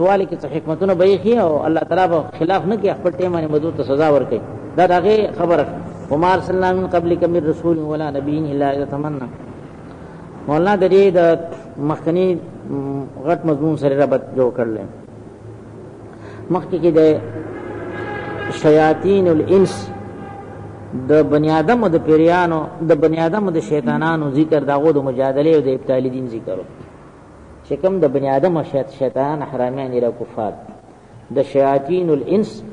رسواله کې څه حکمتونه بیخي او الله تعالی به خلاف نه کوي، خپل ټیم باندې مدو ته سزا ورکړي. دا دغه خبره وما ارسلنا من قبلک من رسول ولا نبی الا اذا تمنى. مولانا د دې د مخکنی غټ مضمون سره ربط جوړ کړل. مخکې کې د شیاطین الانس د بنی آدم او د پیریانو د بنی آدم او د شیطانانو ذکر داغو د مجادله او د ابطال دین ذکر چې کوم د بنی آدم او شیطان حرامیان را کفار د شیاطین الانس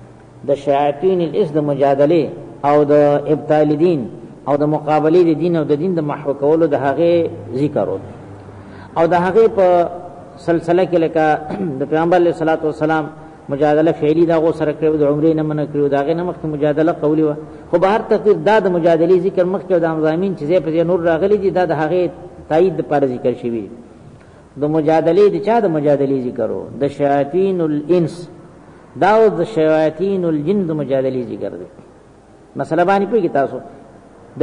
د مجادله او د ابطال دین او د مقابله د دین او د دین د محو کولو د هغه ذکر او د هغه په سلسله کې لکه د پیغمبر علیه الصلاۃ والسلام مجادله فعلی دا غو سره کړو، د عمرې نه منع کړو، دا غي نه مخکې مجادله قولی و. خو به هر تقدیر دا د مجادله ذکر مخکې د مضامین چې په نور راغلي دي دا د هغه تایید لپاره ذکر شوی. د مجادله د چا د مجادله ذکرو د شیاطین الانس دا او د شیاطین الجن د مجادله ذکر دی. مسله باندې پوهیږئ تاسو د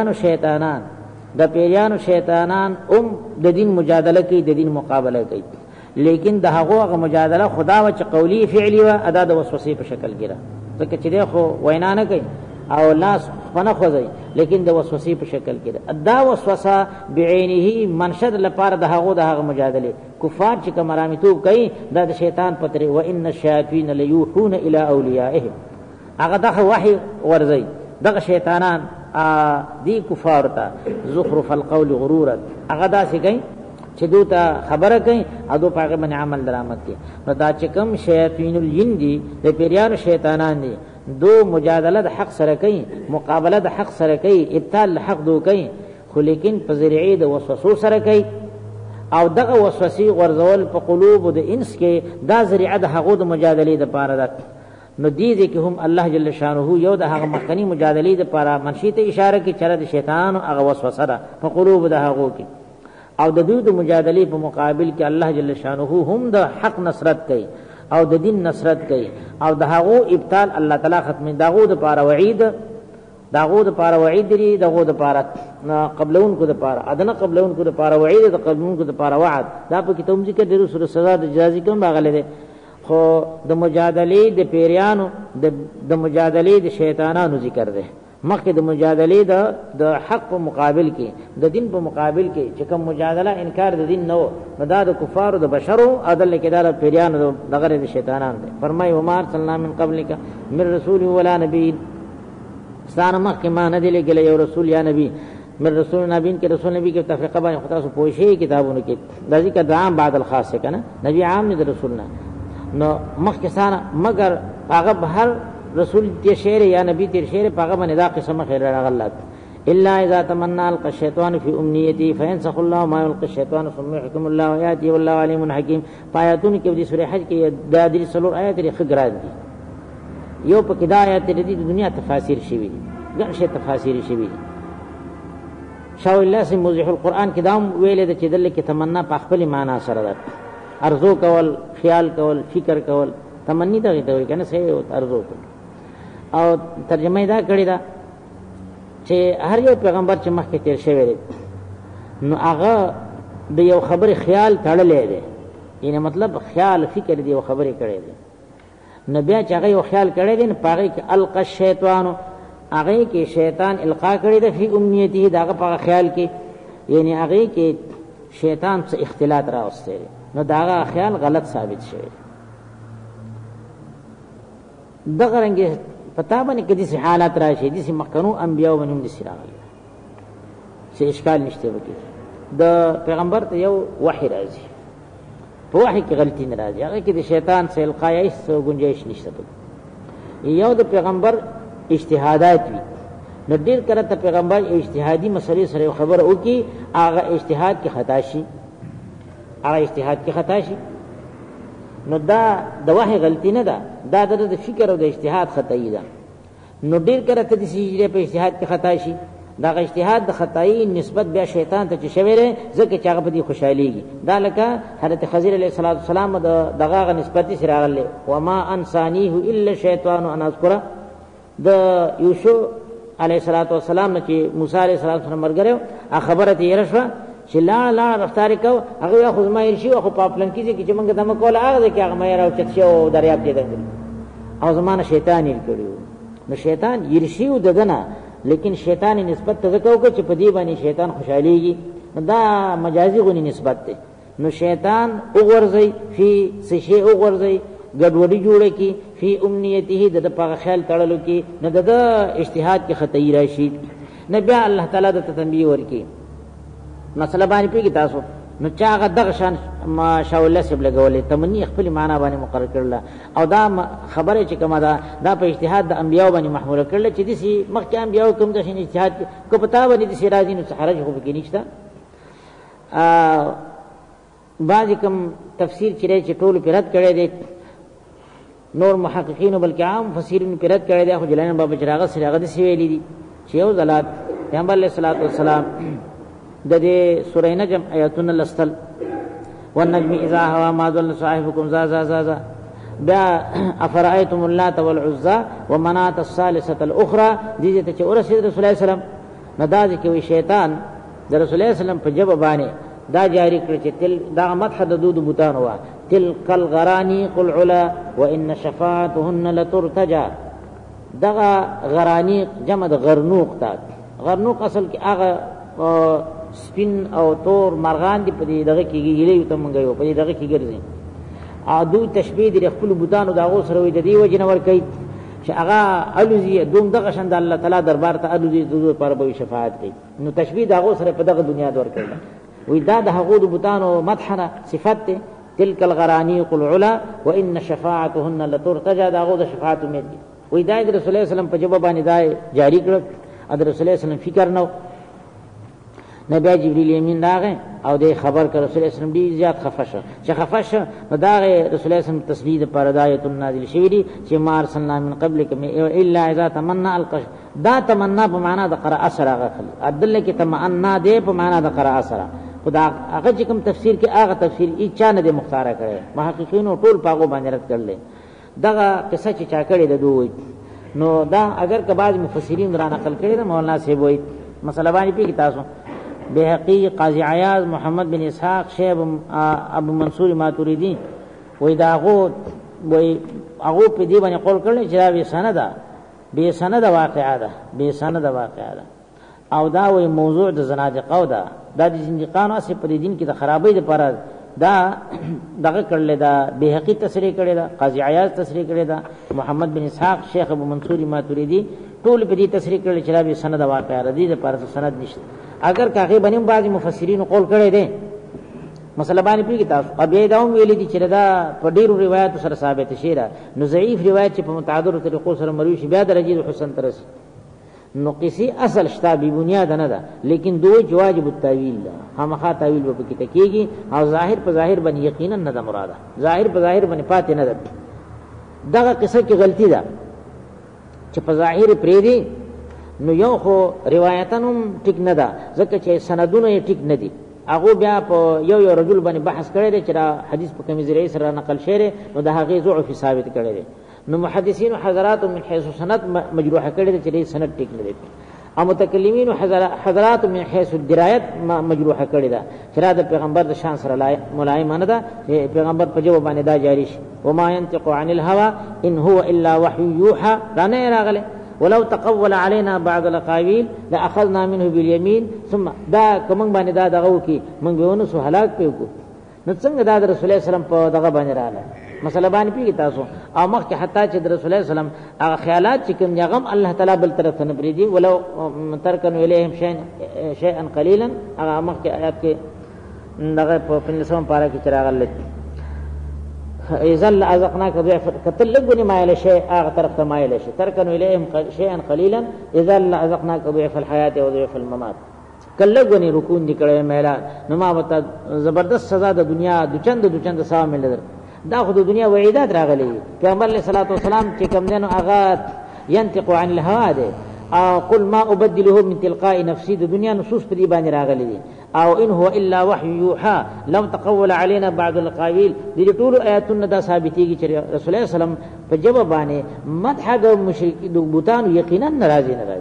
پیریانو شیطانان د دین مجادله کوي، د دین مقابله کوي، لیکن د هغه مجادله خدا و چې قولی فعلی و ادا د وسوسې په شکل کې را ځکه چې دی خو وینا نه کوي او لاس فنه خوځي، لیکن د وسوسې په شکل کې دا وسوسه بعینه منشد لپاره د هغه مجادله کفار چې کمرامتوب کوي دا د شیطان پتري و ان الشیاطین لیوحون الی اولیائهم. هغه دغه وحی ورزي دغه شیطانان دی کفار ته زخرف القول غرورا هغه داسې کوي چې دوته خبره کوي او دو پاګه باندې عمل درآمد کوي. نو دا چې کوم شیاطین الجن دي د پیریانو شیطانان دي دو مجادله د حق سره کوي، مقابله د حق سره کوي، ابطال حق دو کوي، خو لیکن په ذریعه د وسوسو سره کوي او دغه وسوسې غرزول په قلوب د انس کې دا ذریعه د هغو د مجادله د پاره ده. نو دې کې هم الله جل شانه یو د هغه مخکنی مجادله د پاره منشي ته اشاره کوي چې د شیطان هغه وسوسه ده په قلوب د هغو کې او د دوی د مجادله په مقابل کې الله جل شانه هم د حق نصرت کوي او د دین نصرت کوي او د هغو ابطال الله تعالی ختم داغو د پاره وعید لري، داغو د پاره قبلون کو د پاره ادنه قبلون کو د پاره وعید د قبلون کو د پاره وعد. دا په کتاب ذکر د رسول سزا د جزازي کوم راغله. خو د مجادله د پیریانو د مجادله د شیطانانو ذکر ده مخکې د مجادله د حق په مقابل کې د دین په مقابل کې چې کوم مجادله انکار د دین نو دا د کفارو د بشرو عدل کې دا پیریانو دغه د شیطانانو ده. فرمای و ما ارسلنا من قبلک من رسول ولا نبی ستانه مخکې ما نه دی لګل یو رسول یا نبی من رسول نبی کې رسول نبی کې تفریقه باندې خدا سو پوښي کتابونو کې دا ذکر د عام بعد الخاص کنه نبی عام نه د رسولنا نو مخکې ستانه مگر هغه هر رسول تی شعر یا نبی تی شعر پاغه باندې دا قسمه خیر راغلت الا اذا تمنى القى الشیطان فی امنیته فینسخ الله ما يلقي الشیطان ثم يحكم الله آیاته والله علیم حکیم. آیاتونه کې د سورہ حج کې د دې سلور آیات لري خګراد دي یو په کې دا آیات د دنیا تفاسیر شوی دي ګڼ شي تفاسیر شوی دي. شاو الله سي موضح القرآن کې دا ویل د چې دل کې تمنا په خپل معنا سره ده ارزو کول خیال کول فکر کول تمنی دا ته وي کنه سه ارزو کول او ترجمه دا کړی دا چې هر یو پیغمبر چې مخکې تیر شوی دی نو هغه د یو خبر خیال تړلې دی، یعنی مطلب خیال فکر دی یو خبرې کړې دی. نو بیا چې هغه یو خیال کړی دی نو پاغه کې القى الشیطان هغه کې شیطان القا کړی دی فی امنیته داغه په خیال کې، یعنی هغه کې شیطان څخه اختلاط راوسته نو داغه خیال غلط ثابت شوی. دغه رنګه پتا باندې کدي سي حالات راشي دي سي مخکنو انبيو باندې دي سي راغلي سي اشکال نشته وکي د پیغمبر ته یو وحي راځي په وحي کې غلطي نه راځي هغه کې د شیطان سره القای سو گنجائش نشته یو د پیغمبر اجتهادات وي نو ډیر کړه ته پیغمبر اجتهادي مسلې سره خبر وکي هغه اجتهاد کې خطا شي نو دا د وحي غلطی نه ده دا د فکر او د اجتهاد خطایی ده. نو ډیر کړه ته د سجده په اجتهاد کې خطا شي دا اجتهاد د خطایی نسبت بیا شیطان ته شوی دی ځکه چې هغه په دې خوشاليږي. دا لکه حضرت خضر علیه السلام دغه نسبت سره راغله وما انسانیه الا شیطان ان اذكر د یوسف علیه السلام چې موسی علیه السلام سره مرګره خبره تیر شو چې لاړ رفتار کو هغه خو زما ارشي خو پاپلن کیږي چې موږ دمه کول هغه کې هغه مې راو چې شو دریاب دې دنګل او زمانه شیطان یې کړیو نو شیطان ارشي ددنه لیکن شیطان نسبت ته کو چې په دې باندې شیطان خوشاليږي دا مجازي غونی نسبت ده نو شیطان وګورځي فی سشی وګورځي ګډوډي جوړه کی فی امنیته د په خیال تړلو کی نه د اجتهاد کې خطای راشي نبی الله تعالی د تنبیه ورکی مسله باندې پیږي تاسو نو چاغه دغه شان ما شاء الله سب لګولې تمنی خپل معنا باندې مقرر کړل او دا خبره چې کومه دا په اجتهاد د انبیاء باندې محمول کړل چې دسی مخکې انبیاء کوم د شین اجتهاد کو پتا باندې د سراجین او حرج خو کې نشته بعضی کوم تفسیر چې ټول پیرت کړي دي نور محققین بلکې عام مفسرین پیرت کړي دي خو جلان بابا چراغ سره د سی ویلي دي چې یو ذلات پیغمبر علیه الصلاۃ والسلام د دې سورې نجم آیاتونه لستل والنجم اذا هوا ما ضل صاحبكم ذا بیا افرایتم اللات والعزى ومنات الثالثه الاخرى دې ته چې رسول الله صلی الله علیه وسلم نداز کې شیطان د رسول الله صلی الله علیه وسلم په جواب باندې دا جاری کړ چې تل دا مدح د دود بوتان وا تلک الغرانی قل علا وان شفاعتهن لترتجى دغه غرانی جمع د غرنوق تا غرنوق اصل کې هغه سپین او تور مرغان دی په دغه کې ګیلې ته مونږ یو په دغه کې ګرځي ادو تشبیه د خپل بوتانو دغه سره وي د دې وجنه ور کوي چې هغه الوزی دوم دغه شند الله تعالی دربار ته الوزی د پر به شفاعت کوي نو تشبیه دغه سره په دغه دنیا دور کوي وی دا د هغه بوتانو مدحنه صفت تلک الغرانیق العلا وان شفاعتهن لترتجى دغه د شفاعت امید وی دا د رسول الله صلی الله علیه وسلم په جواب باندې دا جاری کړ د رسول الله صلی الله علیه وسلم فکر نو نبی جبرئیل امین راغی او د خبر کړ رسول الله صلی الله علیه وسلم ډیر زیات خفشه چې خفشه دا رسول الله صلی الله علیه وسلم تسبیح پر هدایت نازل شوی دي چې مار سننا من قبل کم الا اذا تمنى القش دا تمنا په معنا د قراءه سره غخل عبدالله کې تمنا دی په معنا د قراءه سره خدا هغه چې کوم تفسیر کې هغه تفسیر ای چا نه مختار کړي محققینو ټول پاغو باندې رد کړل دغه قصه چې چا کړي د دوی نو دا اگر که بعض مفسرین را نقل کړي دا مولانا صاحب وایي مسله باندې پیږي تاسو بهقی قاضی عیاض محمد بن اسحاق شیخ ابو منصور ماتوریدی وای داغو وای هغه په دې باندې قول کړل چې دا به سند واقعا ده او دا وای موضوع د زنادقه او دا د زندقانو اصل په دین کې د خرابې لپاره دا دغه کړل دا بهقی تصریح کړی دا قاضی عیاض تصریح کړی دا محمد بن اسحاق شیخ ابو منصور ماتوریدی ټول په دې تصریح کړل چې دا به سند واقعا ده دې لپاره سند نشته اگر کاغه باندې بعضی مفسرین قول کړي دي مسله باندې پیږي تاسو ابي داوم ویلي دي چې دا په ډیرو روایت سره ثابت شي را نو ضعیف روایت چې په متعدد طریقو سره مروي شي بیا درجه حسن ترسي نو قصي اصل شتا بی بنیاد نه ده لیکن دوی واجب التاویل همخا تاویل به کې تکیږي او ظاهر په ظاهر باندې یقینا نه ده مراده ظاهر په ظاهر باندې پاتې نه ده دغه قصه کې غلطی ده چې په ظاهر پرې دي نو یو خو روایتانو ټیک نه ده ځکه چې سندونه یې ټیک نه دي هغه بیا په یو رجل باندې بحث کړی دی چې حدیث په کومې ذریعہ سره نقل شوی نو د هغه ضعف ثابت کړی دی نو محدثین حضرات من حيث سند مجروح کړی دی چې سند ټیک نه دی او متکلمین حضرات من حيث الدرایت مجروح کړی دی چې د پیغمبر د شان سره ملائم نه ده پیغمبر په جواب باندې دا جاری شي وما ينطق عن الهوى ان هو الا وحي يوحى رانه راغله ولو تقول علينا بعض الاقاويل لاخذنا منه باليمين ثم دا کوم باندې دا دغه کی موږ ونه سو هلاک پیو نو څنګه دا رسول الله سلام په دغه باندې رااله مسله باندې پیږي تاسو او مخکې حتی چې رسول الله سلام هغه خیالات چې کوم یغم الله تعالی بل طرف نه بریدي ولو ترکن الیهم شیئا قليلا هغه مخکې آیات کې دغه په 15 پارا کې چراغل اذل ازقناك ضعف كتلغني ما الى شيء اخر طرف ما الى شيء تركن اليهم شيئا قليلا اذل ازقناك ضعف الحياه وضعف الممات کلغني رکون دي کړه مهلا نو ما وت زبردست سزا د دنیا دوچند سوا مل دا خو د دنیا وعیدات راغلي پیغمبر علیه الصلاۃ والسلام چې کوم دنو اغا ينطق عن الهوى ده قل ما ابدله من تلقاء نفسي د دنیا نصوص په دې باندې راغلي دي او ان هو الا وحي يوحى لو تقول علينا بعض القاويل دي ټول آیاتونه دا ثابتيږي چې رسول الله سلام په جواب باندې مدح د مشرک د بوتان یقینا ناراضي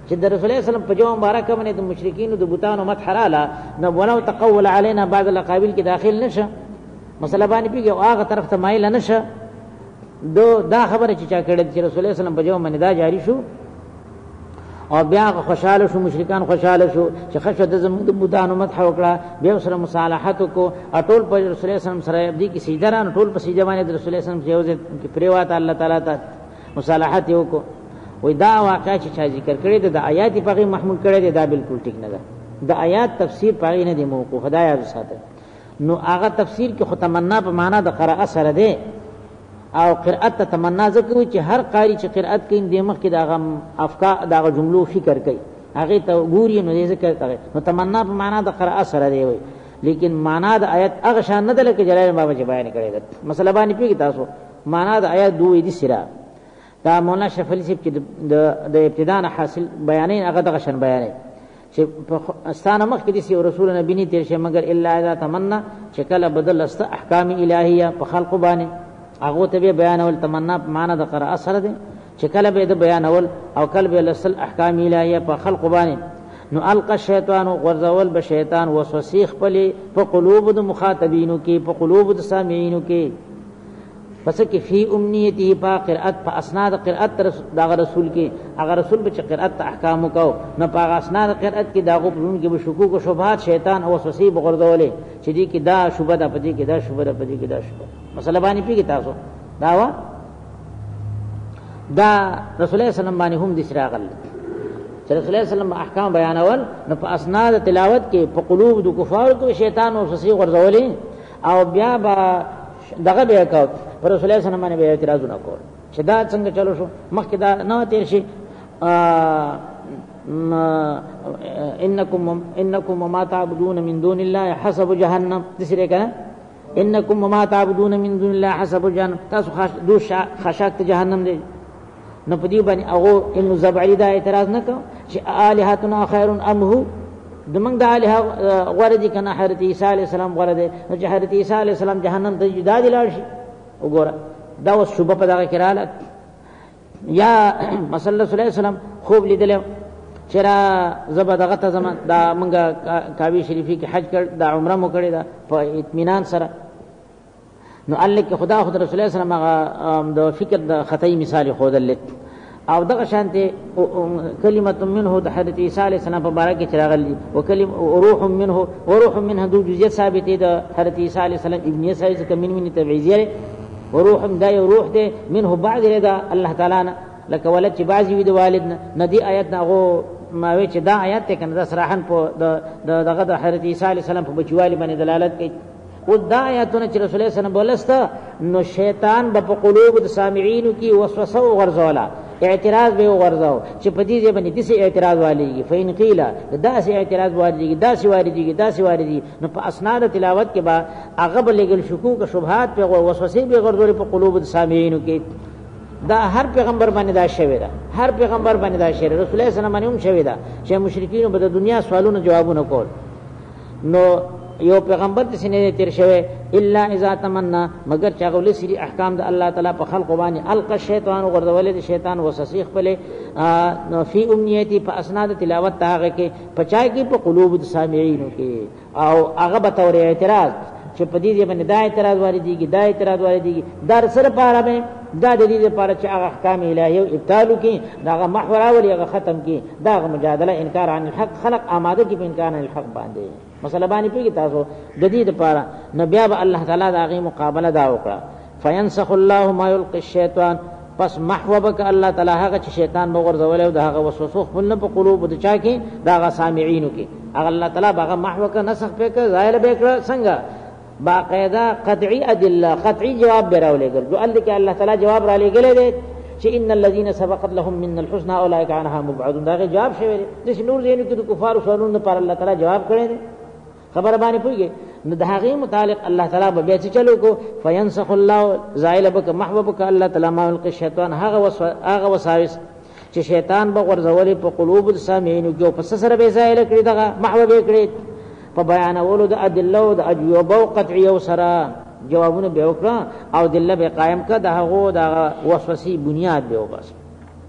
چې د رسول الله صلی الله علیه وسلم په جو مبارک باندې د مشرکین او د بوتانو مدح حلاله نو ولو تقول علينا بعض الاقابل کې داخل نشه مسله باندې پیږي او هغه طرف ته مایل نشه دا خبره چې چا کړه چې رسول الله صلی الله علیه وسلم په جو باندې دا جاری شو او بیا خوشاله شو مشرکان خوشاله شو چې خشوه د زموږ د بوتانو مدح وکړه بیا سره مصالحت کو اټول په رسول الله صلی الله علیه وسلم سره دې کې سجده رانه ټول په سجده باندې د رسول الله صلی الله علیه وسلم کې پریواته الله تعالی ته مصالحت یو کو وای دا واقعا چې چا ذکر کړی د آیات په غي محمول کړی دا بالکل ټیک نه ده د آیات تفسیر په غي نه دی موقوف خدای یاد ساته نو هغه تفسیر کې ختمنا په معنا د قراءه سره ده او قرأت ته تمنا ذکر چې هر قاری چې قرأت کین د مخ کې دغه افکار دغه جملو فکر کوي هغه ته ګوري نو ذکر کوي نو تمنا په معنا د قراءه سره دی وای لیکن معنا د آیت هغه شان نه ده لکه جلال بابا چې بیان کړی ده مسله باندې پیږي تاسو معنا د آیت دوی دي سره دا مولانا شفیع صاحب چې د ابتداء حاصل بیانې هغه دغه شان بیانې چې استانه مخ کې دي رسول نبی نه تیر شه مگر الا اذا تمنا چې کله بدل است احکام الهیه په خلق باندې هغه ته بیانول تمنا معنا د قراءه سره دي چې کله به د بیانول او کله به لسل احکام الهیه په خلق باندې نو القى الشیطان غرزول به شیطان وسوسه په قلوب د مخاطبینو کې په قلوب د سامعینو کې پس کې فی امنیته په قرأت په اسناد قرأت دغه رسول کې هغه رسول به چې قرأت احکام کو نه په اسناد قرأت کې داغو پرون کې به شکوک او شبهات شیطان او وسوسه بغردولې چې دې کې دا شوبه ده پدې کې دا شوبه ده پدې کې دا شوبه مسله باندې پیږي تاسو دا رسول الله صلی الله علیه وسلم باندې هم د شراغل چې رسول الله صلی الله علیه وسلم احکام بیانول نو په اسناد تلاوت کې په قلوب د کفار کې شیطان او وسوسه غردولې او بیا با دغه بیا کو پر رسول الله صلی الله علیه وسلم باندې اعتراض نه کول چې دا څنګه چلو شو مخکې دا نه تیر شي انکم وما تعبدون من دون الله حسب جهنم دسره کنه انکم وما تعبدون من دون الله حسب جهنم تاسو خشاک جهنم دی نو پدی باندې هغه ابن زبعی دا اعتراض نه کو چې الہاتنا خیر ام هو دمنګ د الہ غوړدي کنه حضرت عیسی علیہ السلام غوړدي نو چې حضرت عیسی علیہ السلام جهنم ته جدا دي لاړ شي وګوره دا اوس شوبه په دغه کړه یا صلی الله علیه وسلم خوب لیدل چې را زبدغه ته زما دا منګه کعبه شریفی کې حج کړ دا عمره مو کړی دا په اطمینان سره نو الله کې خدا رسول الله صلی الله علیه وسلم د فکر د خطای مثال خودل او دغه شانته کلمه منه د حضرت عیسی علیہ السلام په باره کې چراغلی او کلمه روح منه د جزئیات ثابته د حضرت عیسی علیہ السلام ابن عیسی ک من تبعیزیه وروح دا یو روح ده منه بعد رضا الله تعالی لك ولد چې بعضی وی د والد نه دی آیت نغه ما وی چې دا آیت ته کنه صراحن په دغه د حضرت عیسی علیہ السلام په بچوالي باندې دلالت کوي او دا آیاتونه چې رسول الله صلی الله علیه وسلم بولسته نو شیطان په قلوب د سامعين کی وسوسه او غرزولا اعتراض به غرزاو چې په دې باندې دې اعتراض والیږي فین قیل دا سي اعتراض والیږي دا سي واردی نو په اسناد تلاوت کې با هغه بلګل شکوک شبهات په وسوسه به غرزول په قلوب د سامعين کې دا هر پیغمبر باندې دا شوی دا هر پیغمبر باندې دا شوی رسول الله صلی الله علیه وسلم باندې هم شوی دا چې مشرکین په دنیا سوالونو جوابونه کول نو یو پیغمبر د سینې تیر شوی الا اذا تمنا مگر چاغول سری احکام د الله تعالی په خلق باندې القى الشیطان غردول د شیطان وسوسه خپل فی امنیتی په اسناد تلاوت هغه کې پچای کې په قلوب د سامعين کې او هغه به تور اعتراض چې په دې باندې دا اعتراض واردېږي در سره پاره به دا د دې لپاره چې هغه احکام الهیه ابطال کی دا محور اولی هغه ختم کی دا مجادله انکار عن الحق خلق آماده کی په انکار عن الحق باندې مسله باندې پیږي تاسو د دې لپاره نبی اب الله تعالی دا غي مقابله دا وکړه فینسخ الله ما یلقي الشیطان پس محوبک الله تعالی هغه چې شیطان بغرزول او هغه وسوسه خپل په قلوب د چا کې دا غ سامعين کې هغه الله تعالی هغه محوک نسخ په کې زائل به کړ څنګه باقاعده قطعی ادله قطعی جواب براولېګل جو الله کې الله تعالی جواب را لېګلې دي چې ان الذين سبقت لهم من الحسنى اولئك عنها مبعدون دا جواب شوی دي چې نور دینو کې د کفار سوالونو پر الله تعالی جواب کړی دي خبر باندې پويږي نو د هغه متعلق الله تعالی به چې چلو کو فینسخ الله زائل بک محبوبک الله تعالی ما القی الشیطان هغه وساوس چې شیطان به ورزولې په قلوب السامعين کې په سره به زائل کړی دغه محبوب کړی په بیان اولو د ادله او د اجوبه او قطعی او سره جوابونه به وکړه او دله به قائم کړه دغه وسوسې بنیاد به وبس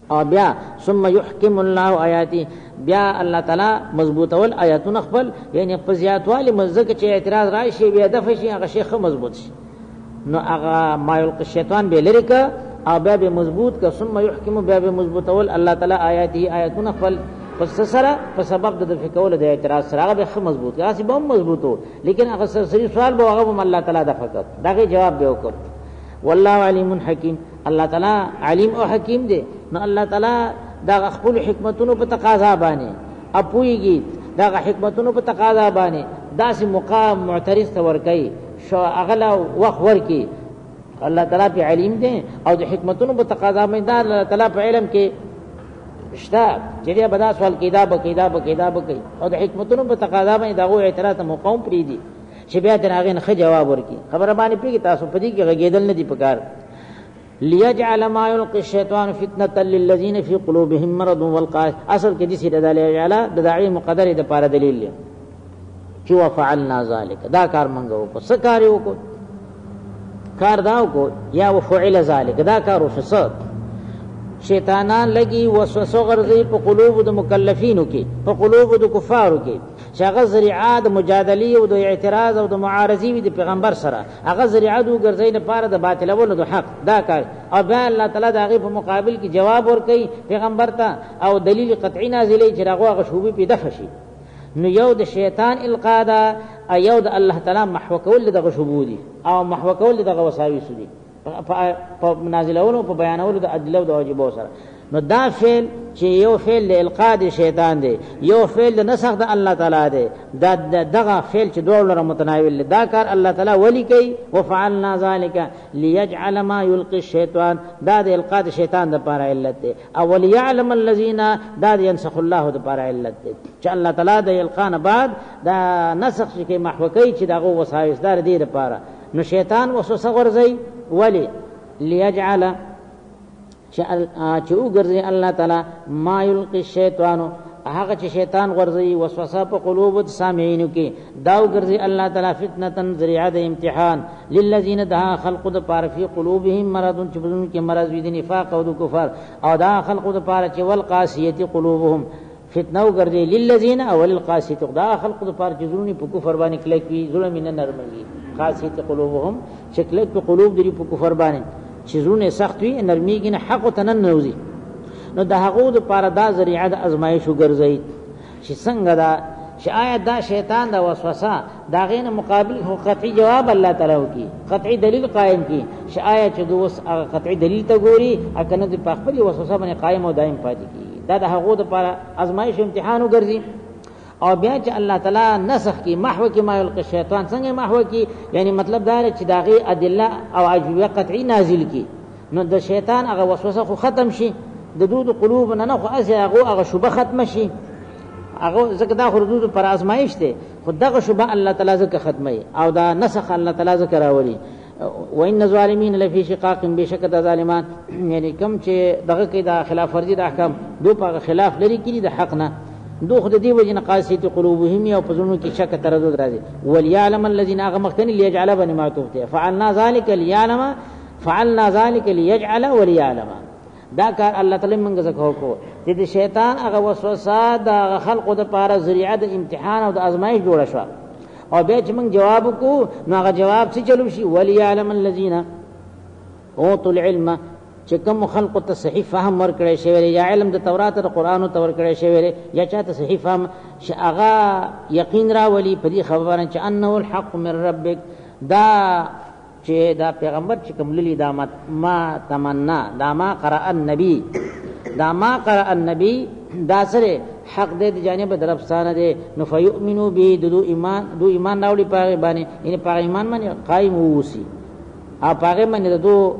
او بیا ثم يحكم الله آیاتی، بیا الله تعالی مضبوط اول آیاتونه خپل، یعنی په زیاتوالی مزګه چې اعتراض راشي بیا دفع شي هغه شیخ مضبوط شي، نو هغه ما یلقي الشیطان به لری کا او بیا به مضبوط کا، ثم يحكم بیا به مضبوط اول الله تعالی آیاتی آیاتونه خپل پس سره په سبب د دفع کول د اعتراض سره هغه به مضبوط کا، اسی به مضبوطو، لیکن هغه سری سوال به هغه الله تعالی دفع کړ، دغه جواب به وکړ. والله علیم حکیم، الله تعالی علیم او حکیم دی، نو الله تعالی دا خپل حکمتونو په تقاضا باندې اپویږي، دا حکمتونو په تقاضا باندې داسې مقام معترض تور کوي شو اغلا وخت ورکی، الله تعالی په علیم دی او د حکمتونو په تقاضا باندې دا الله تعالی په علم کې شتا چې دا بدا سوال کیدا بکیدا او د حکمتونو په تقاضا باندې دا اعتراض مقام پری دی چې بیا دغه نه جواب ورکی، خبره باندې پیږي تاسو په دې کې غږیدل نه دی پکار. ليجعل ما يلقي الشيطان فتنة للذين في قلوبهم مرض والقاسية، اصل کې دې سره د ليجعل د داعی مقدر د پاره دلیل دی چې وفعلنا ذلك، دا کار منغو کو سکار یو کو کار داو کو یا وفعل ذلك، دا کار وسط شیطانان لګي وسوسه غرضی په قلوب د مکلفینو کې، په قلوب د کفارو کې، شغه ذریعہ د مجادله او د اعتراض او د معارضی وي د پیغمبر سره، هغه ذریعہ د ګرځي لپاره د باطل ولو د حق، دا کار او بیا الله تعالی دغه په مقابل کې جواب ورکړي پیغمبر ته او دلیل قطعی نازلې چې هغه شوبې په دفع شي. نو یو د شیطان القا دا، ایو د الله تعالی محو کول دغه شوبو دي او محو کول دغه وساوي سدي په نازلولو په بیانولو د ادله او د واجبو سره. نو دا فعل چې یو فعل د القاء د شیطان دی، یو فعل د نسخ د الله تعالی دی، دا دغه فعل چې دوه لره متناول دی، دا کار الله تعالی ولی کوي. وفعلنا ذلك ليجعل ما يلقي الشيطان، دا د القاء د شیطان د لپاره علت دی، او وليعلم الذين، دا د ينسخ الله د لپاره علت دی چې الله تعالی د القاء نه بعد دا نسخ چې محو کوي چې دغه وسایس دار دی لپاره. نو شیطان وسوسه ورځي ولی ليجعل چې وګرځي الله تعالی ما یلقي الشیطان، هغه چې شیطان ورځي وسوسه په قلوب سامعینو کې، دا وګرځي الله تعالی فتنه ذریعہ د امتحان للذین دها خلق د پاره فی قلوبهم مرض، چې بدون کې مرض وي د نفاق او د کفر، او دا خلق د پاره چې والقاسیه قلوبهم فتنه وګرځي للذین او للقاسیه، دا خلق د پاره چې زړونه په کفر باندې کلک وي، ظلم نه نرمي، قاسیه قلوبهم شکل په قلوب دی په کفر باندې چې زونه سخت وي نرمیږي نه حق ته نه نوځي. نو د هغه د پاره دا ذریعہ د ازمایش وګرځي چې څنګه دا چې آیت دا شیطان دا وسوسه دا غینه مقابل هو قطعی جواب الله تعالی وکي، قطعی دلیل قائم کی چې آیت چې دوس قطعی دلیل ته ګوري اکنه د خپل وسوسه باندې قائم او دائم پاتې کی، دا د هغه د پاره ازمایش امتحان وګرځي. او بیا چې الله تعالی نسخ کی محو کی ما یلقي الشیطان، څنګه محو کی یعنی مطلب دا چې داغي ادله او عجیبه قطعی نازل کی، نو د شیطان هغه وسوسه خو ختم شي، د دود قلوب نه خو هغه شوبه ختم شي، هغه زکه دا حدود پر آزمائش ته خود دغه شوبه الله تعالی زکه ختمي او دا نسخ الله تعالی زکه راولي. وان الظالمین لفی شقاق، بشک د ظالمان یعنی کم چې دغه کې دا خلاف ورزي د احکام دو په خلاف لري کړي د حق نه، دو خود دی وجنه قاسیت قلوبهم او پزونو کې شک تردد راځي. وليعلم الذين اغمقتني ليجعل بني ما توفته فعلنا ذلك ليعلم، فعلنا ذلك ليجعل وليعلم، دا کار الله تعالی موږ زکه کو چې شیطان هغه وسوسه د خلقو د پاره ذریعہ د امتحان او د ازمایش جوړه شو، او بیا چې موږ جواب کو نو هغه جواب څه چلو شي. وليعلم الذين اوتوا العلم، چې کوم خلق ته صحیح فهم ورکړی شوی یا علم د تورات او قرآن ته ورکړی شوی یا چاته صحیح فهم چې هغه یقین راولي په دې خبره چې انه الحق من ربک، دا چې دا پیغمبر چې کوم للی دا ما تمنا، دا ما قرأ النبی، دا ما قرأ النبی دا سره حق دې د جانب درفسانه دې، نو فیؤمنو به دو ایمان راوړي په باندې، یعنی په ایمان باندې قائم ووسی او پاغه باندې دو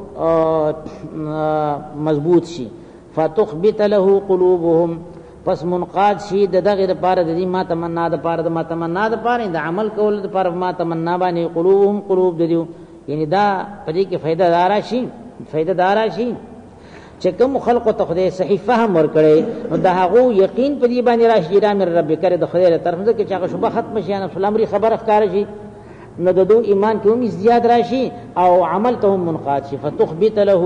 مضبوط شي. فتخبت له قلوبهم، پس منقاد شي دغه لپاره د دې ما تمنا د پاره د ما تمنا د پاره د عمل کول د پاره ما تمنا باندې قلوبهم قلوب دیو، یعنی دا پدې کې فائدہ دارا شي چې کوم خلق ته خدای صحیح فهم ورکړي نو دا هغه یقین په دې باندې راشي را مې رب کړي د خدای طرف څخه چې هغه شوبه ختم شي، ان امر خبر ښکار شي، نو د دو ایمان کې هم زیات راشي او عمل ته هم منقاد شي. فتخبت له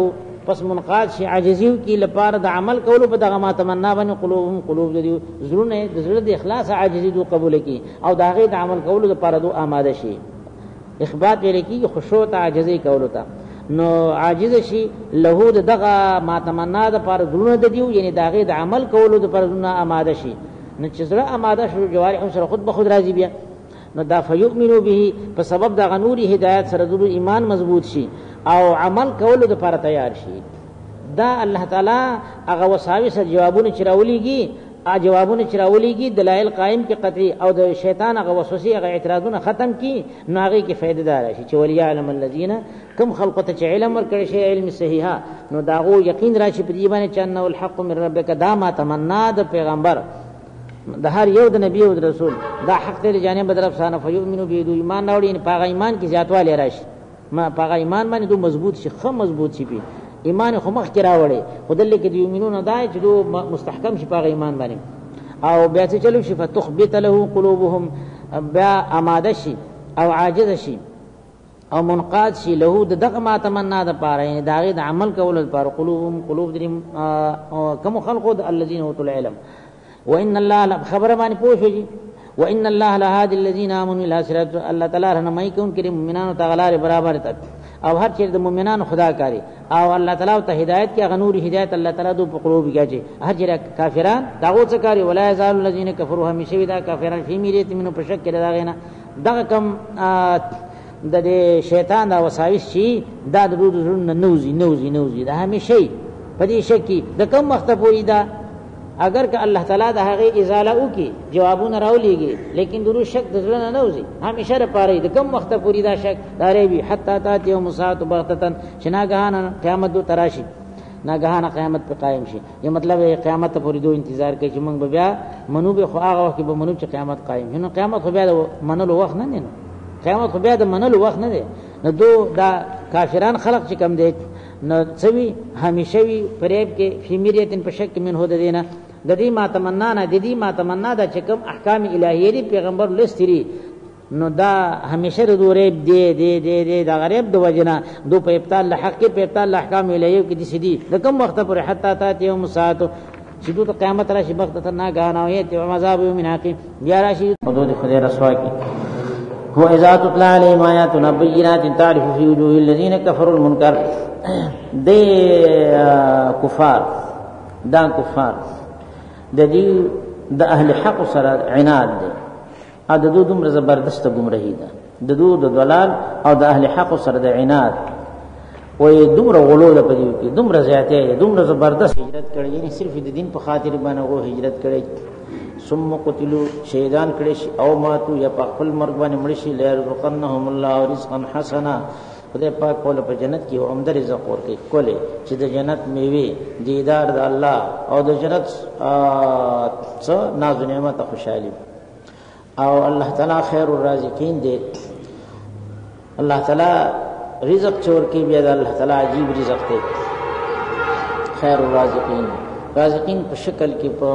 پس منقاد شي عاجزیو کی لپاره د عمل کولو په دغه ما تمنا باندې قلوبهم قلوب دې زړونه د زړه د اخلاص عاجزی دو قبول کی او دغه د عمل کولو لپاره دو آماده شي اخبات ویل کی خشوع ته عاجزی کولو ته نو عاجز شي له دغه ما تمنا د پر زړونه د دیو یعنی دغه د عمل کولو د پر زړونه آماده شي نو چې زړه آماده شو جوارح سره خود به خود راضي بیا نو دا فیؤمنو به په سبب د غنوري هدایت سره د ایمان مضبوط شي او عمل کولو د پر تیار شي دا الله تعالی هغه وساوس جوابونه چراولېږي جوابونه چراولېږي دلایل قائم کې قطعي او د شیطان هغه وسوسه هغه اعتراضونه ختم کی نو هغه کې فائدہ دار شي چې وليعلم الذين کم خلقته چې علم ورکړي شي علم صحیحه نو داغو یقین راشي په دې باندې چې انه الحق من ربک دا ما تمنا د پیغمبر د هر یو د نبی او د رسول دا حق ته جانب بدرف سانه فیؤمنو به دو ایمان راوړي نه پاغه ایمان کې زیاتوالی راشي ما پاغه ایمان باندې دو مضبوط شي خو مضبوط شي ایمان خو مخ کرا وړي خدای کې دی یمنون دای چې دو مستحکم شي پاغه ایمان باندې او بیا چې چلو شي فتخبت له قلوبهم بیا آماده شي او عاجز شي او منقاد شي له دغه ما تمنا د پاره داغه د عمل کول لپاره قلوبهم قلوب دې کم خلقو د الذين اوتوا العلم وان الله خبر باندې پوښي وان الله لهادي الذين امنوا الى صراط الله تعالی رحمای کوم کریم مومنانو تعالی برابر تک او هر چیز د مومنانو خدا کاری او الله تعالی ته هدایت کې غنور هدایت الله تعالی دو په قلوب کې اچي هر چیز کافران داغو څه کاری ولا یزال الذين كفروا همیشه ودا کافران فی میریت منو په شک کې داغینا دغه کم د شیطان دا وساوس شي دا د روز نوزي دا همیشه په دې شک کې د کم وخت پوری دا اگر که الله تعالی د هغه ازاله وکي جوابونه راولېږي لیکن درو شک د ځل نه نوځي همیشه لپاره د کم وخت پوری دا شک داري وي حتا تات یوم ساعت بغتتن شناګهان قیامت دو تراشي ناګهان قیامت په قائم شي یہ مطلب قیامت پوری دو انتظار کوي چې موږ بیا منو به خو هغه وخت به منو چې قیامت قائم شي نو قیامت خو بیا د منلو وخت نه نه قیامت خو بیا د منلو وخت نه دی نو دو دا کافران خلق چې کم دی نو څوی همیشه وی فریب کې فیمیریتن په شک من هو د دینه د دې ما تمنا نه د دې ما تمنا دا چې کوم احکام الهیه دی پیغمبر لستری نو دا همیشه د دوریب دی دا غریب د وجنا دو په ابطال حق کې په ابطال احکام الهیه کې دي سدي د کوم وخت پر حتا تا یوم ساعت چې دو قیامت راشي وخت ته نه غانوي ته عذاب یوم حقی بیا راشي حدود خدای رسوا کی هو اذا تطلع عليهم آياتنا بينات تعرف في وجوه الذين كفروا المنكر دے کفار دا کفار د دې د اهل حق سره عناد دي ا د دوم زبردست گمراهی ده د دو د دلال او د اهل حق سره د عناد وې دومره غلو ده په دې کې دومره زیاته دومره زبردست هجرت کړي یعنی صرف د دین په خاطر باندې وو هجرت کړي ثم قتلوا شهیدان کړي او ماتو یا په خپل مرګ باندې مړ شي لیر رقنهم الله رزقا حسنا خدای پاک کوله په جنت کې عمده رزق ورکړي کوله چې د جنت میوه دیدار د الله او د جنت څو ناز نعمت خوشالي او الله تعالی خیر الرازقین دی الله تعالی رزق چور کې بیا د الله تعالی عجیب رزق دی خیر الرازقین رازقین په شکل کې په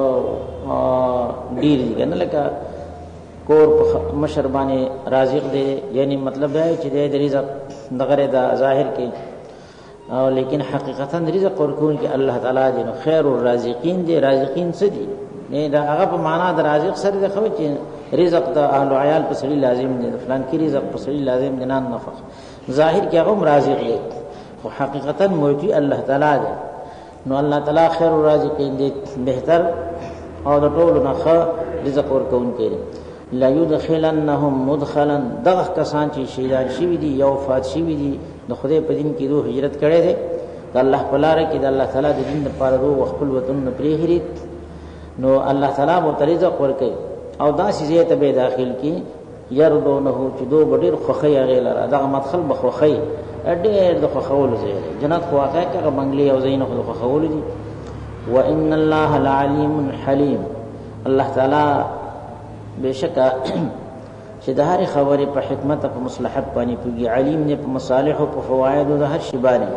ډیر دي نه لکه کور په مشربانه رازق دی یعنی مطلب دا چې د رزق دغه د ظاهر کې او لیکن حقیقتا رزق ورکون کې الله تعالی دی نو خیر الرازقین دی رازقین څه دي نه دا هغه په معنا د رازق سره د خو چې رزق د اهل عیال په سړي لازم دی فلان کې رزق په سړي لازم دی نه نفق ظاهر کې هغه رازق دی خو حقیقتا موجود الله تعالی دی نو الله تعالی خیر الرازقین دی بهتر او د ټولو نه ښه رزق ورکون کې لا يدخلنهم مدخلا دغه کسان چې شهیدان شوی دي یا وفات شوی دي د خدای په دین کې دوه هجرت کړي دي د الله په لار کې د الله تعالی د دین لپاره دوه خپل وطن نه پریږي نو الله تعالی مو رزق ورکړي او دا سیزه ته به داخل کی يردونه چې دوه ډېر خوخي غیلره دغه مدخل بخوخي ډېر د خوخول زیره جنت خو واقع کې بنگلي او زینو خو خوخول دي وان الله العلیم حلیم الله تعالی بشکا چې د هر خبرې په حکمت او په مصلحت باندې پوری علیم نه په مصالح او په فواید او د هر شی باندې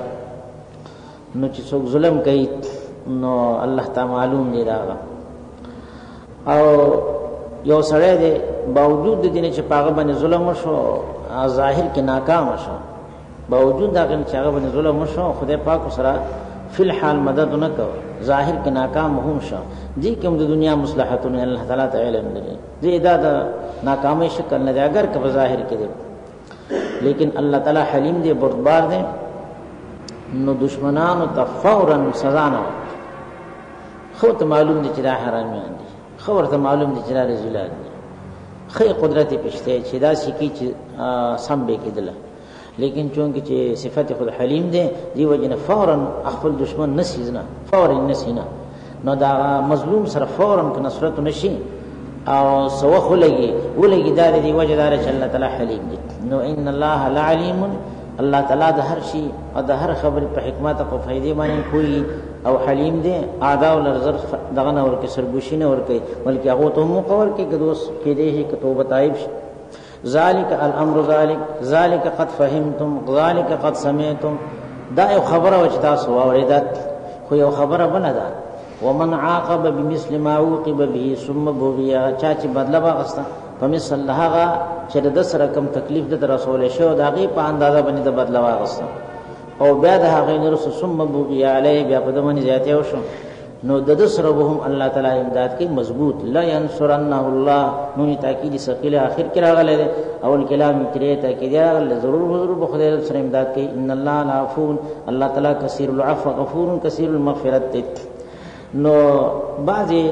نو چې څوک ظلم کوي نو الله تعالی معلوم دی راغه او یو سره دی باوجود د دې چې پاغه باندې ظلم شو ظاهر کې ناکام شو باوجود دا غن چې هغه باندې ظلم وشو خدای پاک سره فی الحال مدد نه کو ظاهر کې ناکام هم شو دي کوم د دنیا مصلحتونه الله تعالی ته علم لري دې دا د ناکامۍ شکل نه دی اگر که ظاهر کې دی لیکن الله تعالی حلیم دی بردبار دی نو دشمنانو ته فورا سزا نه خو ته معلوم دي چې دا حرامیان دي خبر ته معلوم دي چې دا رسولان دي خې قدرت پښته چې دا سکی چې سم به کېدل لیکن چونکه چې صفت خود حلیم دی دی وجنه فورا خپل دشمن نسیزنه فورا نسینا نو دا مظلوم سره فورا ک نصرت نشي او سوخ ولګي دا دی وجه دار چې الله تعالی حلیم دی نو ان الله لعلیم الله تعالی د هر شي او د هر خبر په حکمت او فائدې باندې کوئی او حلیم دی اعداء ولرزر دغه نور کې سرګوشي نه ور کوي بلکې هغه ته مقور کې کدوس کې دی چې توبه تایب ذالک الامر ذالک قد فهمتم ذالک قد سمعتم دا یو خبره و چې تاسو واوریدت خو یو خبره بنه ده ومن عاقب بمثل ما عوقب به ثم بغي چا چې بدله واغسته فمثل هغه چې د سره کم تکلیف د رسول شو دا غي په اندازه باندې د بدله واغسته او بیا د هغه نرس ثم بغي علی بیا په دمن زیاته وشو نو د سره هم الله تعالی امداد کوي مضبوط لا ينصرنه الله نو تاکید ثقيله اخر کې راغله اول کلام کړي تاکید راغله ضرور به خدای سره امداد کوي ان الله العفو الله تعالی کثیر العفو غفور کثیر المغفرت نو بعضی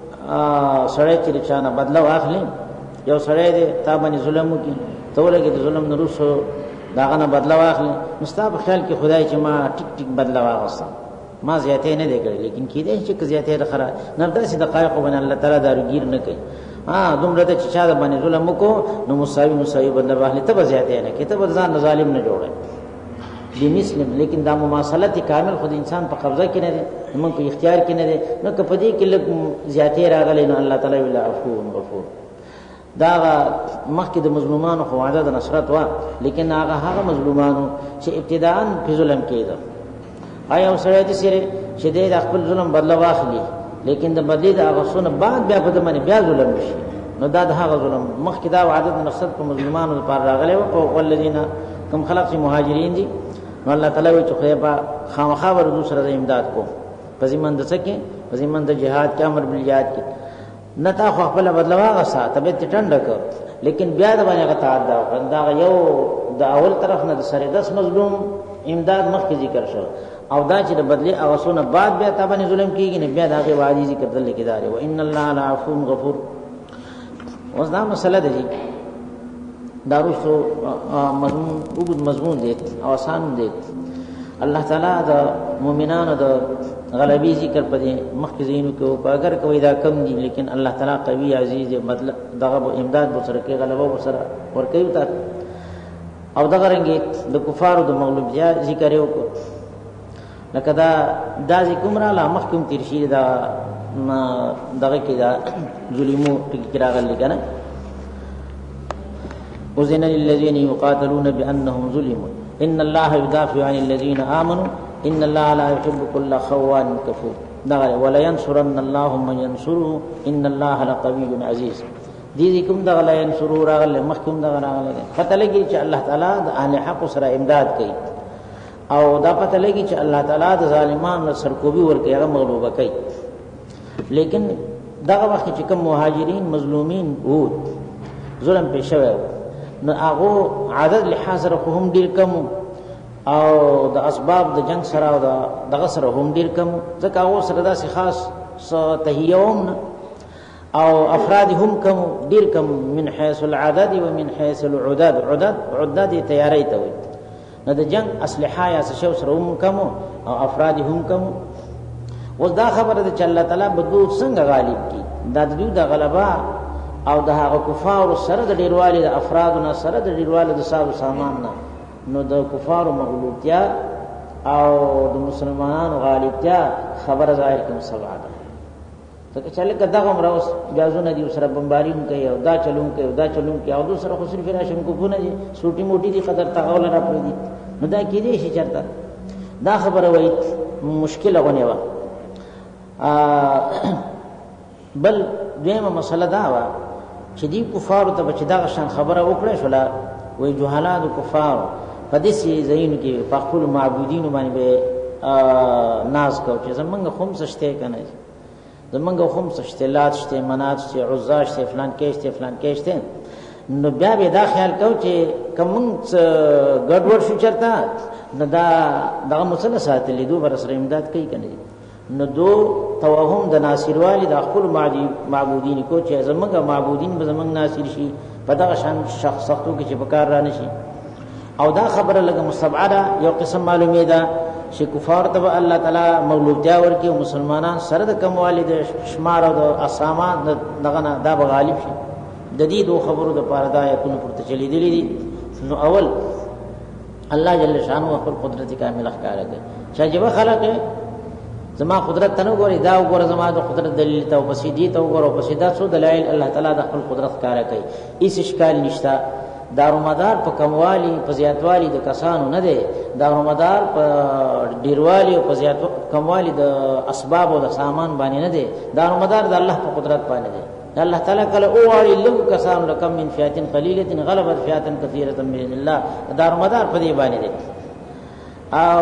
سړی چې چانه بدلا واخلي یو سړی دې تا باندې ظلم وکي ته ولګي د ظلم نرسو داغه نه بدلا واخلي مستاب خیال کې خدای چې ما ټیک ټیک بدلا واغستم ما زیاته نه دی کړی لیکن کې دې چې زیاته راخره نه داسې دقایق باندې الله تعالی داروګیر نه کوي دومره ته چې چا باندې ظلم وکړو نو مساوي بدلا واخلي ته زیاته نه کوي ته ځان ظالم نه جوړي بمسلم لیکن دا مماثلت کامل خود انسان په قبضه کې نه دي موږ په اختیار کې نه دي نو کپدی کې لږ زیاته راغلي نو الله تعالی ویل عفو غفور دا مخکې د مظلومانو خو وعده د نصرت وا لیکن هغه مظلومانو چې ابتداء په ظلم کېده آیا سره دې سره چې د خپل ظلم بدلا واخلي لیکن د بدلی د هغه سونه بعد بیا په دمنه بیا ظلم شي نو دا د هغه ظلم مخکې دا وعده د نصرت په مظلومانو لپاره راغلي او ولذین کم خلق چې مهاجرین دي نو الله تعالی وی چې خیبا خامخا ور دوسره امداد کو پزیمند سکه پزیمند جهاد کې امر بالجهاد کې نتا خو خپل بدلوا غسا طبيعت ټنډه کو لیکن بیا د باندې غتا دا یو د اول طرف نه د سره 10 مظلوم امداد مخکې ذکر شو او دا چې د بدلی اوسونه بعد بیا تابانه ظلم کیږي نه بیا دغه وادي ذکر دل کې دار او ان الله العفو غفور اوس دا مسله ده داروسو مضمون وګد مضمون دي او آسان دي الله تعالی د مؤمنانو د غلبي ذکر پدې مخکزینو کې او اگر کوي دا کم دي لیکن الله تعالی قوي عزیز مطلب دغه امداد به سره کې غلبه به سره ور کوي تا او دغه رنګي د کفارو د مغلوبیا ذکر یو کو لکه دا ذکر را لا مخکم ترشید دا دغه کې دا ظلمو کې راغلي کنه أذن للذين يقاتلون بأنهم ظلموا إن الله يدافع عن الذين آمنوا إن الله لا يحب كل خوان كفور ولا ينصرن الله من ينصره إن الله لقوي عزيز دي کوم دا لا ينصروا راغله مخکوم دا راغله پته لګي چې الله تعالی د اهل حق سره امداد کوي او دا پته لګي چې الله تعالی د ظالمانو سرکوبي ورکوي هغه مغلوبه کوي لیکن دا وخت چې کوم مهاجرین مظلومین وو ظلم پېښوي نو هغه عدد لحاظ سره هم ډیر کم او د اسباب د جنگ سره او دغه سره هم ډیر کم ځکه هغه سره داسې خاص تهیوم او افراد هم کم ډیر کم من حيث العدد ومن حيث العدد عدد تیاری ته وي نو د جنگ اسلحه یا څه سره هم کم او افراد هم کم اوس دا خبره ده چې الله تعالی بدو څنګه غالب کی دا د دوی د غلبا او د هغه کفار سره د ډیروالي د افرادونو سره د ډیروالي د ساز سامان نه نو د کفار مغلوبتیا او د مسلمانانو غالبتیا خبره ظاهر کوم سبا ده ته چې لکه دغه مروس جازونه دي سره بمباریم کوي او دا چلون کوي او دوسر خو صرف راشن کو نه دي سوټي موټي دي قدر تغول نه پړي دي نو دا کې دي شي چرته دا خبره وای مشکله غونې و بل دیمه مسله دا و چې دی کفار ته بچ دا شان خبره وکړه شولا وای جهالات کفار پدې زین کې په خپل معبودین باندې به ناز کو چې زمونږ خمس شته کنه زمونږ خمس شته لات شته منات شته عزا شته فلان کې شته فلان کې شته نو بیا به دا خیال کو چې کوم ګډوډ شو چرته نو دا مسله ساتلې دوه بر سره امداد کوي کنه نو دو توهم د ناصر والی د خپل معبودین کو چې زمونږ معبودین به زمونږ ناصر شي په دغه شان شخصو کې چې بکار را نشي او دا خبره لګه مستبعده یو قسم معلومه ده چې کفار ته الله تعالی مغلوبتیا ورکي او مسلمانان سره د کم والد شمار او د اسامه دغه نه دا غالب شي د دې دوه خبرو د پاره دا یکونه پورته چلی دي نو اول الله جل شانه خپل قدرت کامله ښکارا کوي چې جبه خلق زما قدرت تنو ګوري دا وګوره زما د قدرت دلیل ته او پسې دي ته وګوره پسې دا څو دلایل الله تعالی د خپل قدرت ښکارا کوي هیڅ اشکال نشته دارومدار په کموالی په زیاتوالی د کسانو نه دی دارومدار په ډیروالی او په زیات کموالی د اسباب او د سامان باندې نه دی دارومدار د الله په قدرت باندې دی الله تعالی کله او علی لو کسان لکم من فئه قلیله غلبت فئه کثیره باذن الله دارومدار په دې باندې دی او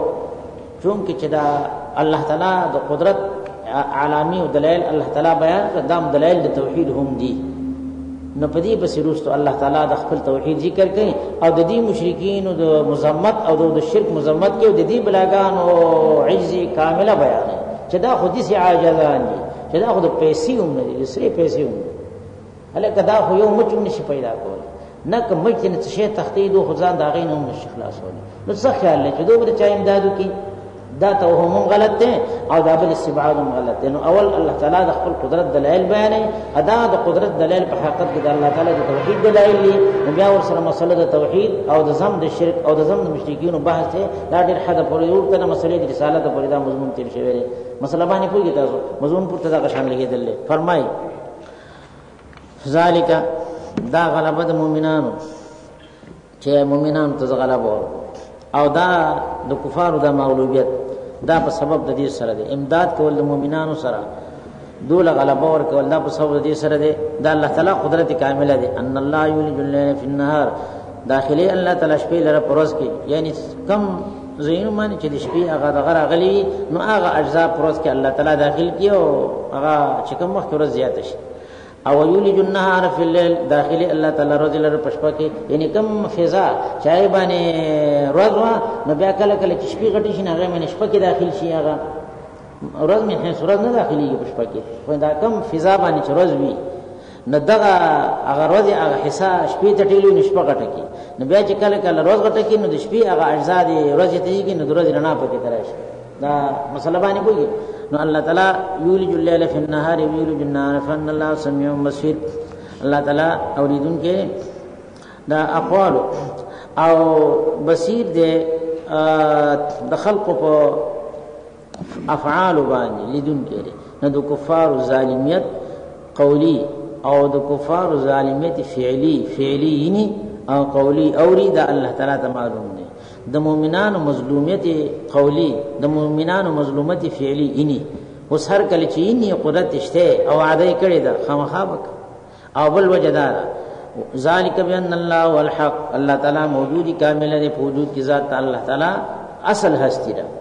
چونکه چې دا الله تعالی د قدرت عالمی او دلایل الله تعالی بیان قدام دلایل د توحید هم دي نو پدې بس روستو الله تعالی د خپل توحید ذکر کوي او د دې مشرکین او د مذمت او د شرک مذمت کې او د دې بلاګان او عجز کامله بیان چې دا خودي سي عاجزان دي چې دا خود پیسې هم نه دي سره پیسې هم هلکه دا خو یو مچ نشي پیدا کول نه کوم مچ نه شي تخدید او خدان دا غین هم نشي خلاصول نو څه خیال لري چې دوی چا امدادو کې دا توهم غلط دی او دا بل استبعاد غلط دی نو اول الله تعالی د خپل قدرت دلایل بیانې ادا د قدرت دلایل په حقیقت کې د الله تعالی د توحید دلایل دي نو بیا ور سره مسله د توحید او د زم د شرک او د زم د مشرکین بحث دی دا ډېر حد پورې ورته مسلې د رسالت پورې دا مضمون تیر شوی دی مسله باندې پوهیږئ تاسو مضمون پورته دا شان لګیدل فرمای ذالک دا غلبه د مؤمنانو چې مؤمنانو ته غلبه او دا د کفارو د مغلوبیت دا په سبب د دې سره دی امداد کول د مؤمنانو سره دوله غلبه ور کول دا په سبب د دې سره دی دا الله تعالی قدرت کامله دی ان الله یولج الليل فی النهار داخلي الله تعالی شپې لره پروز کې یعنی کم زینو معنی چې د شپې هغه دغه غلی نو هغه اجزا پروز کې الله تعالی داخل کیو هغه چې کوم وخت ورځ زیات شي او یولج النهار فی الليل داخلي الله تعالی رجل پشپا کې یعنی کم فضا چای باندې روزوا نو بیا کله کله چې شپې غټی شي نه هغه باندې شپه کې داخل شي هغه روز نه هي سورج نه داخلي پشپا کې خو دا کم فضا باندې چې روز وي نو دغه هغه روز هغه حصہ شپې ته ټیلو نشپه غټه کې نو بیا چې کله کله روز غټه کې نو د شپې هغه اجزا دي روز ته یې کې نو د روز رڼا پکې تراشي دا مسله باندې کوي نو الله تعالی یولج الليل فی النهار یولج النهار فان الله سمیع بصیر الله تعالی اوریدون کې دا اقوال او بصیر دې د خلق په افعال باندې لیدون کې نه د کفار ظالمیت قولی او د کفار ظالمیت فعلی یعنی او قولی اورید الله تعالی ته معلوم دی د مؤمنانو مظلومیت قولی د مؤمنانو مظلومیت فعلی انی اوس هر کله چې انی قدرت شته او عادی کړي دا خامخابک او بل وجدار ذالک بان الله والحق الله تعالی موجودی کامل دی وجود کی ذات الله تعالی اصل هستی ده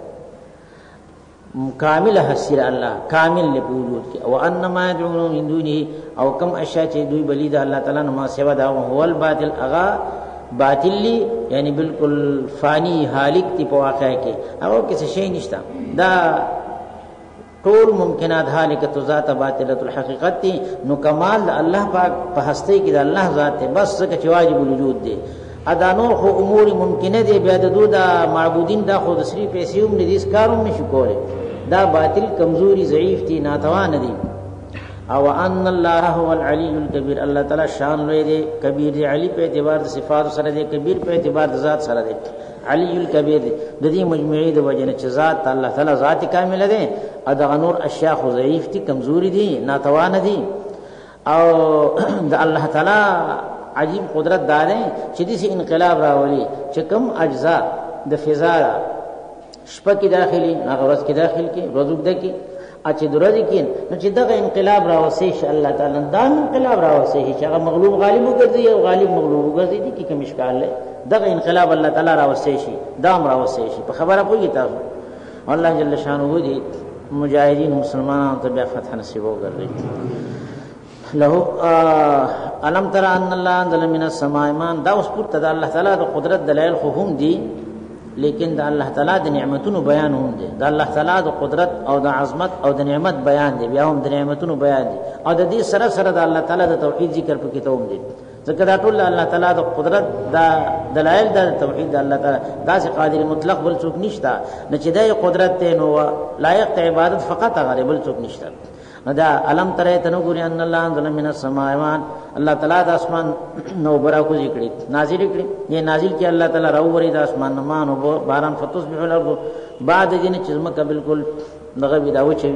کامل هستی الله کامل له وجود کی او انما يدعون من دونه او کم اشیاء چې دوی بلی ده الله تعالی نو سوا ده هو الباطل اغا باطل لی یعنی بالکل فانی حالک تی په واقع کې او کسی شی نشتا دا ټول ممکنات حالکت ذات باطله الحقیقت نو کمال الله پاک په هستی کې د الله ذات بس څه چې واجب الوجود دی ادا نور خو امور ممکنه دی بیا د دوه معبودین دا خو د سری پیسې هم دي کاروم نشو کوله دا باطل کمزوري ضعیف دي ناتوان دي او ان الله هو العلی الکبیر الله تعالی شان لوی دی کبیر دی علی په اعتبار د صفات سره دی کبیر په اعتبار د ذات سره دی علی الکبیر د دې مجموعی د وجنه چې ذات الله تعالی ذات کامل دی ادا نور اشیاء خو ضعیف دي کمزوري دي ناتوان دي او د الله تعالی عجیب قدرت دار چې دې انقلاب راولي چې کم اجزا د فضا شپه کې داخلي هغه ورځ کې داخل کې روزګ دکی اچ درځي کین نو چې دغه انقلاب راوسي ش الله تعالی دا انقلاب راوسي چې هغه مغلوب غالب وګرځي او غالب مغلوب وګرځي دي کې کوم اشکال دغه انقلاب الله تعالی راوستي شي دا امر راوستي شي په خبره پوهیږي تاسو الله جل شانه دې مجاهدین مسلمانانو ته بیا فتح نصیب وکړي له علم تر ان الله انزل من السماء ماء دا اوس پورته د الله تعالی د قدرت دلایل خو هم دي لیکن د الله تعالی د نعمتونو بیان هم دي د الله تعالی د قدرت او د عظمت او د نعمت بیان دي بیا هم د نعمتونو بیان دي او د دې سره سره د الله تعالی د توحید ذکر په کې ته هم دي ځکه دا ټول الله تعالی د قدرت دا دلایل د توحید د الله تعالی داسې قادر مطلق بل څوک نشته نه چې د قدرت ته نو لایق عبادت فقط هغه بل څوک نشته دا علم ترى تنغوري ان الله انزل من السماء الله تعالی د اسمان نو برا کو ذکر نازل کړي یہ نازل کی الله تعالی راووري د اسمان نو نو باران فتصبح الارض بعد دین چې زمکه بالکل دغه بداو چي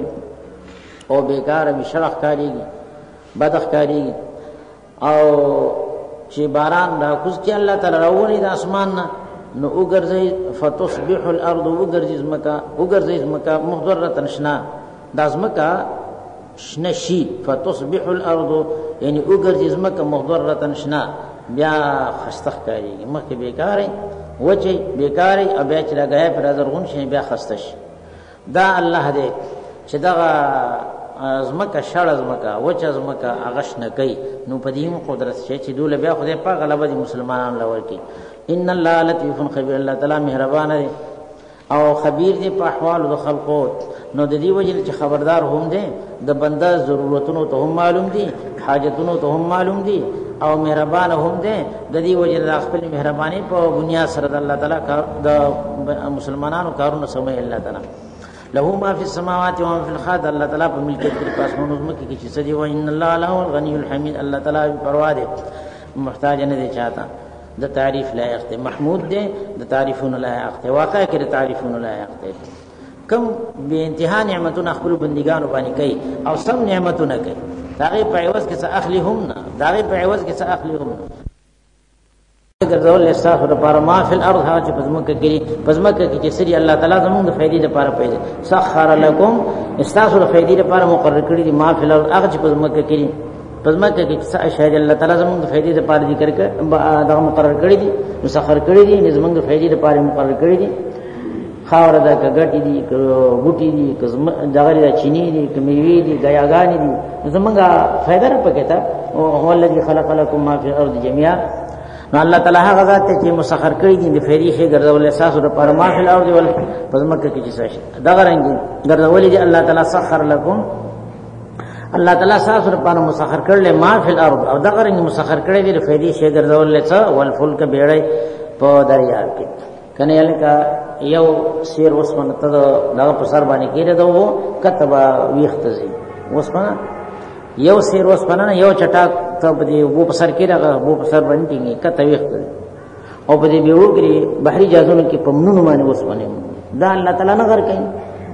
او بیکار به شرخ کاریږي بدخ کاریږي او چې باران را کوز کی الله تعالی راووري د اسمان نو وګرځي فتصبح الارض وګرځي زمکه مخضره شنا د زمکه شنشی فتصبح الارض یعنی وګرځي زمکه مخضره شنا بیا خستخ کاریږي مخکې بیکارې وچه بیکارې او بیا چې لګای پر زرغون شي بیا خستش دا الله دې چې دا زمکه شړ زمکه وچه زمکه اغش نه کوي نو په دې قدرت شي چې دوله بیا خدای پاک غلبه دي مسلمانانو لور کی ان الله لطیف خبیر الله تعالی مهربان دی او خبیر دی په احوال د خلقو نو د دې وجه چې خبردار هم دي د بنده ضرورتونو ته هم معلوم دي حاجتونو ته هم معلوم دي او مهربان هم دي د دې وجه د خپل مهرباني په بنیاد سره د الله تعالی د مسلمانانو کارونه سمې الله تعالی له ما فی السماوات و ما فی الارض الله تعالی په ملکیت کې پاسمانو زمکه کې چې سدي و ان الله له الغنی الحمید الله تعالی پروا دي محتاج نه دي چاته د تعریف لایق دی محمود دی د تعریفونو لایق دی واقع کې د تعریفونو لایق دی کم به انتها نعمتونه خپل بندګانو باندې کوي او سم نعمتونه کوي داغه په عوض کې څه اخلي هم نه داغه په عوض کې څه اخلي هم نه ګرځول استغفر لپاره ما فی الارض ها چې پزمکه کې پزمکه کې چې سری الله تعالی زموږ د فائدې لپاره پیدا سخر لكم استغفر فائدې لپاره مقرر کړی دي ما فی الارض هغه چې پزمکه کې پزمکه کې څه اشیاء الله تعالی زموږ د فائدې لپاره ذکر کړ دا مقرر کړی دي مسخر کړی دي زموږ د فائدې لپاره مقرر کړی دي خاور دا کګټی دي ګوټی دي دغه د چینی دي کمیوی دي غیاګانی دي زمونږه فائدہ پکې تا او الذي خلق لكم ما في الارض جميعا نو الله تعالی هغه ذات چې مسخر کړی دي د فریخه ګرځول اساس د پر ما في الارض ول پزمکه کې چې څه دغه رنګ ګرځول دي الله تعالی سخر لكم الله تعالی اساس د پر مسخر کړل ما في الارض او دغه رنګ مسخر کړی دي د فریخه ګرځول لڅ ول فلک بیړی په دریاب کې کنه یلکا یو سیر وسمنه ته دغه په سر باندې کېره دو کتبه ویختزي وسمنه یو سیر وسمنه یو چټاک ته په دې وو په سر کېره وو په سر باندې ټینګي کته ویختزي او په دې به وګري بحري جازونو کې پمنونو باندې وسمنه دا الله تعالی نه غر کوي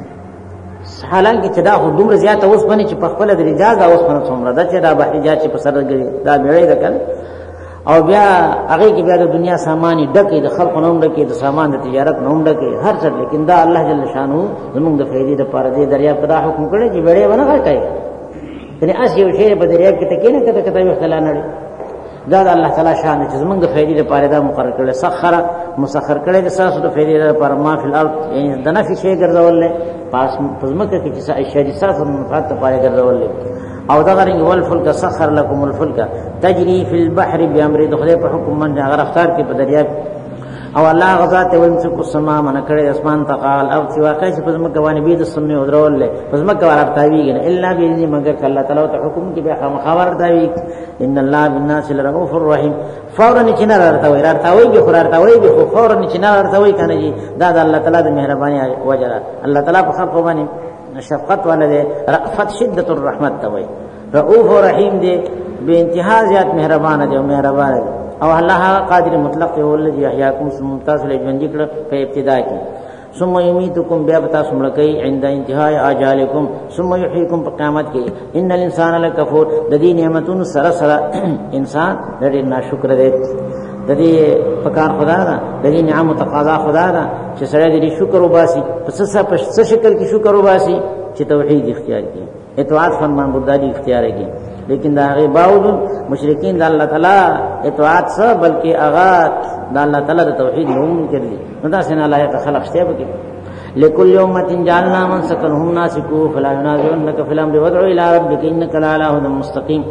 حالانکه چې دا خو دومره زیاته وسمنه چې په خپل د رجاز وسمنه څومره دا چې دا بحري جاز چې په سر ګري دا بیړې ده کنه او بیا هغه کې بیا د دنیا سامانی ډکه د خلق نوم ډکه د سامان د تجارت نوم ډکه هر څه لیکن دا الله جل شانو زموږ د فائدې لپاره دې دریا په حکم کړی چې وړې ونه کوي یعنی اس یو شی په دریا کې ټکې نه کته کته وختلا نه دا د الله تعالی شان چې زموږ د فائدې لپاره دا مقرر کړل سخر مسخر کړی د ساسو د فائدې لپاره ما فی الارض یعنی د نفي شی ګرځول پاس پزمکه کې چې اشاری ساسو منفعت لپاره ګرځول او دا غرنګ ول فلک سخر لكم الفلك تجري في البحر بامر دخله په حکم من هغه رفتار کې په دریاب او الله غزا ته وینڅ کو سما من کړي اسمان تقال او چې واقع چې په زمکه باندې بيد سمې ودرول له په زمکه ورتاویږي الا باذن مگر الله تعالی ته حکم کې به خبر داوي ان الله بالناس لرؤوف الرحیم فورا چې نه راتاوي به خورارتاوي به فورا چې نه راتاوي کنه جی دا د الله تعالی د مهرباني وجه الله تعالی په خلق باندې شفقت والده رأفت شدت الرحمت توي رؤوف رحیم دے بے انتہا زیاد مہربان دے مہربان دے او اللہ قادر مطلق ہے والذی احیاکم ممتاز لجوندی کړه په ابتدا کې ثم یمیتکم بیا بتا سمړکای عند انتهای اجالکم ثم یحییکم په قیامت کې ان الانسان لکفور د دې نعمتونو سره سره انسان ډېر ناشکر دی د دې پکار خدا دا د دې نعمت تقاضا خدا دا چې سره دې شکر وباسي پس څه شکل کې شکر وباسي چې توحید اختیار کړي اطاعت فرمان برداری اختیار کړي لیکن دا غي باوجود مشرکین د الله تعالی اطاعت سره بلکې اغا د الله تعالی د توحید نوم کړی نو دا څنګه لایق خلق شته به لكل امه جعلنا منسكا هم ناسكوه فلا ينازعنك في الامر وادع الى ربك انك لعلى هدى مستقيم.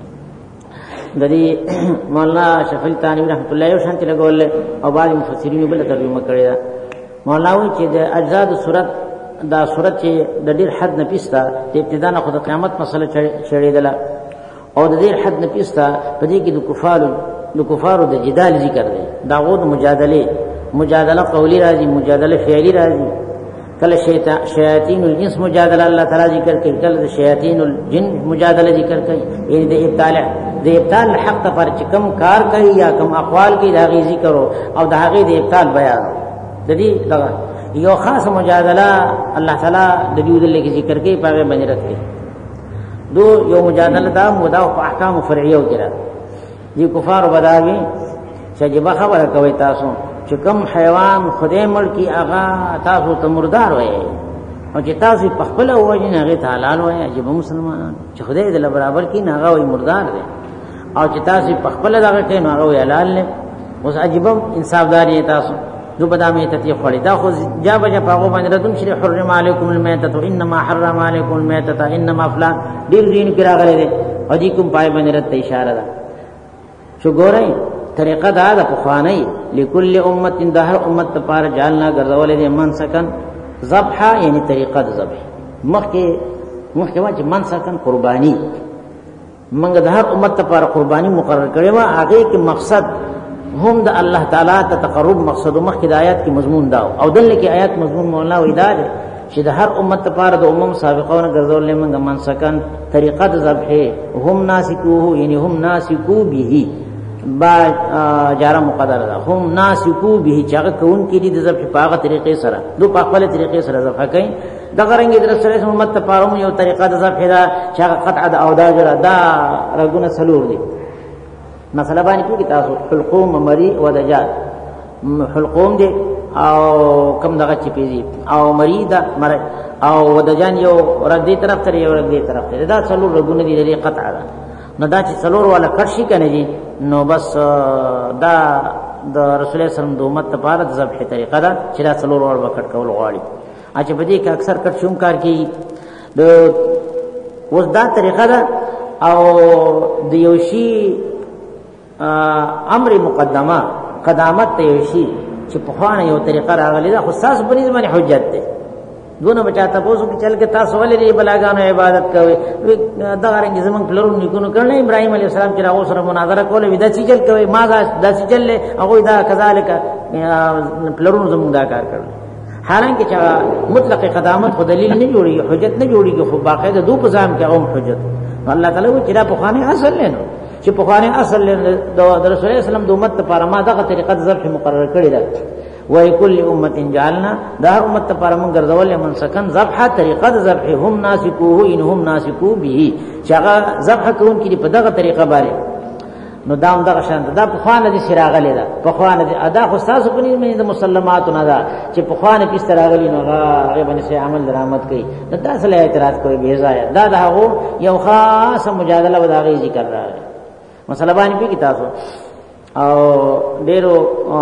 ددی مولانا شفیع تانی رحمت الله علیه شانتی لګول او بعض مفسرین بل ترجمه کړی دا مولانا وی چې د اجزاء د صورت دا صورت چې د ډیر حد نه پیستا د ابتدا نه خود قیامت مسله چړېدله او د ډیر حد نه پیستا په دې کې د کفارو د جدال ذکر دی دا غو د مجادله قولی راځي مجادله فعلی راځي کله شیاطین الجنس مجادله الله تعالی ذکر کوي کله شیاطین الجن مجادله ذکر کوي یعنی د ابطال حق پر چې کم کار کوي یا کم اقوال کوي دا غي ذکر او دا غي د ابطال بیان د دې دغه یو خاص مجادله الله تعالی د دې ودل کې ذکر کوي په باندې راځي دو یو مجادله دا مدا او احکام فرعیه وکړه دي کفار بداوی چې جبا خبره کوي تاسو چې کم حیوان خدای ملکی اغا تاسو ته مردار وای او چې تاسو په خپل وجه نه غي حلال وای عجیب مسلمانان چې خدای دې برابر کی نه هغه وای مردار دي او چې تاسو په خپل دغه کې نه هغه حلال نه اوس عجیب انصافداري تاسو دو بدامه ته خوري دا خو جا بجا پاغو باندې ردم شری حرم علیکم المیتۃ انما حرم علیکم المیتۃ انما فلان دین کې راغلي دي او دې کوم پای باندې رته اشاره ده شو ګورئ طریقه دا د پخوانی لكل امه دهر امت پر جالنا ګرځولې دي منسکن ذبح یعنی طریقه د ذبح مخکې واجب منسکن قربانی منګه دهر امت پر قربانی مقرر کړي وا هغه کې مقصد هم د الله تعالی ته تقرب مقصد مخکې د آیات کې مضمون دا او دلته کې آیات مضمون مولا وې دا چې د هر امت پر د امم سابقون ګرځولې منګه منسکن طریقه د ذبح هم ناسکوه یعنی هم ناسکو به با جاره مقدر ده هم ناسکو به چاغه کون کې دي د ذبح په هغه طریقې سره دو په خپل طریقې سره ذبح کوي د غرنګ در سره امت ته پاروم یو طریقه د ذبح ده چې قطع د او دا جره دا رګونه سلور دي مثلا باندې کې تاسو حلقوم مری و دجال حلقوم دي او کم دغه چي پیږي او مری دا مر او ودجان یو رګ دي طرف ته یو رګ دي طرف ته دا سلور رګونه دي د قطع ده نو دا چې سلور والا کرشي کنه جی نو بس دا د رسول الله صلی الله علیه وسلم د امت لپاره د ذبح طریقه ده چې دا سلور ور وکټ کول غواړي اچھا بدی کې اکثر کټ شوم کار کوي د اوس دا طریقه ده او د یوشي امر مقدمه قدامت ته یوشي چې په خوانه یو طریقه راغلی دا خو تاسو په نسبت حجت ده دونه بچاته پوسو کې چل کې تاسو ولې بلاګانو عبادت کوي دا رنګ زمون پلرونو نکونو کړل ابراهيم عليه السلام چې راو سره مناظره کوله ودا چې چل کوي ما دا چې چل هغه دا کذالک پلرونو زمون دا کار کړل حالانکه چې مطلق قدامت خو دلیل نه جوړي حجت نه جوړي خو باقاعده دو پزام کې هم حجت الله تعالی و چې دا په خوانه اصل نه چې په خوانه اصل د رسول الله سلام د امت لپاره ما دغه طریقه ذبح مقرر کړی ده وَلِكُلِّ أُمَّةٍ جَعَلْنَا دا امت لپاره موږ ګرځولې منسکن ذبح طریقه د ذبح هم ناسکوه ان هم ناسکو به چې هغه ذبح کوون کې په دغه طریقه باندې نو دا هم دغه شان دا په خوانه دي سراغلې ده په خوانه دي ادا خو تاسو په نيمه د مسلماتو نه ده چې په خوانه کې ستراغلې نو هغه باندې سي عمل درآمد کوي نو تاسو له اعتراض کوي به ځای دا هغه یو خاص مجادله وداغي ذکر راغلی مسله باندې په تاسو او ډیرو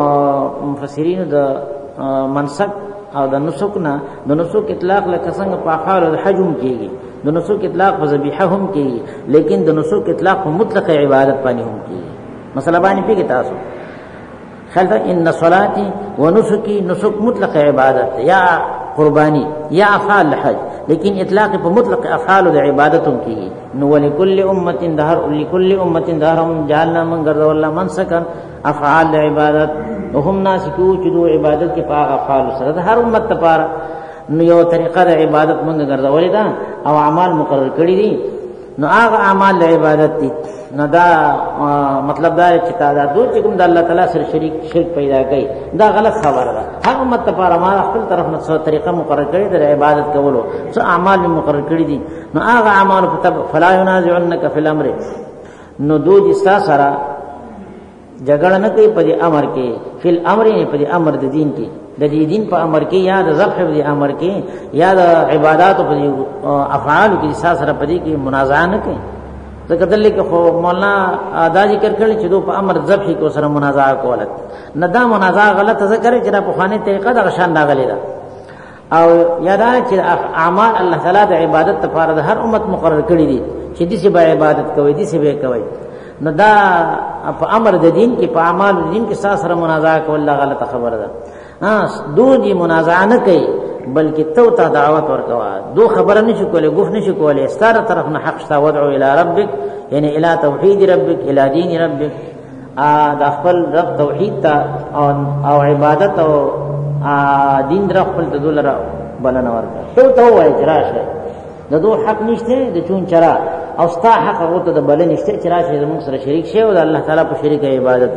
مفسرین د منسک او د نسک نه د نسک اطلاق لکه څنګه په افعال او حجم کېږي د نسک اطلاق په ذبیحه هم کېږي لیکن د نسک اطلاق په مطلق عبادت باندې هم کېږي مثلا باندې پیګه تاسو خلک ان صلاتي ونسكي نسک مطلق عبادت یا قربانی یا افعال الحج لیکن اطلاق په مطلق افعال د عبادتوں کی نو ولکل امه دهر لكل امه دهرهم جعلنا من غرض الله منسكا افعال عبادت وهم ناسکو چې دو عبادت کې پاک افعال سره هر امت لپاره نو یو طریقه د عبادت موږ ګرځولې ده او اعمال مقرر کړی دي نو هغه اعمال د عبادت دي نو دا مطلب دا چې تعداد چې کوم د الله تعالی سره شرک پیدا کوي دا غلط خبره ده هر امت لپاره ما خپل طرف نه څو طریقه مقرر کړی د عبادت کولو څو اعمال مقرر کړی دي نو هغه اعمال په تب فلا ينازعنك في الامر نو دو دي سره جګړه نه کوي په امر کې فل امر نه په امر د دین کې د دین په امر کې یا د ذبح په امر کې یا د عبادت په افعال کې سره په دې کې منازعه نه کوي ذکر کې خو مولانا دا ذکر کړل چې دو په امر ذبح کو سره منازعه کولت نه دا منازعه غلطه ذکر چې په خوانه طریقه د شان راغلی دا او یادانه چې اعمال الله تعالی د عبادت لپاره د هر امت مقرر کړی دي چې دې به عبادت کوي دې به کوي نو دا په امر د دین کې په اعمال د دین کې سره منازعه کول الله غلطه خبره ده دو دي منازعه نه کوي بلکې تو ته دعوت ورکوا دو خبره نشي کولای ګف نشي کولای ستاره طرف نه حق شتا ودعو الى ربک یعنی الى توحید ربک الى دین ربک د خپل رب توحید ته او عبادت او دین در خپل ته دولره بلنه ورکړه تو وای راشه د دو حق نشته د چون چرا او ستا حق غوته د بل نشته چې راشه زموږ سره شریک شي او الله تعالی په شریک عبادت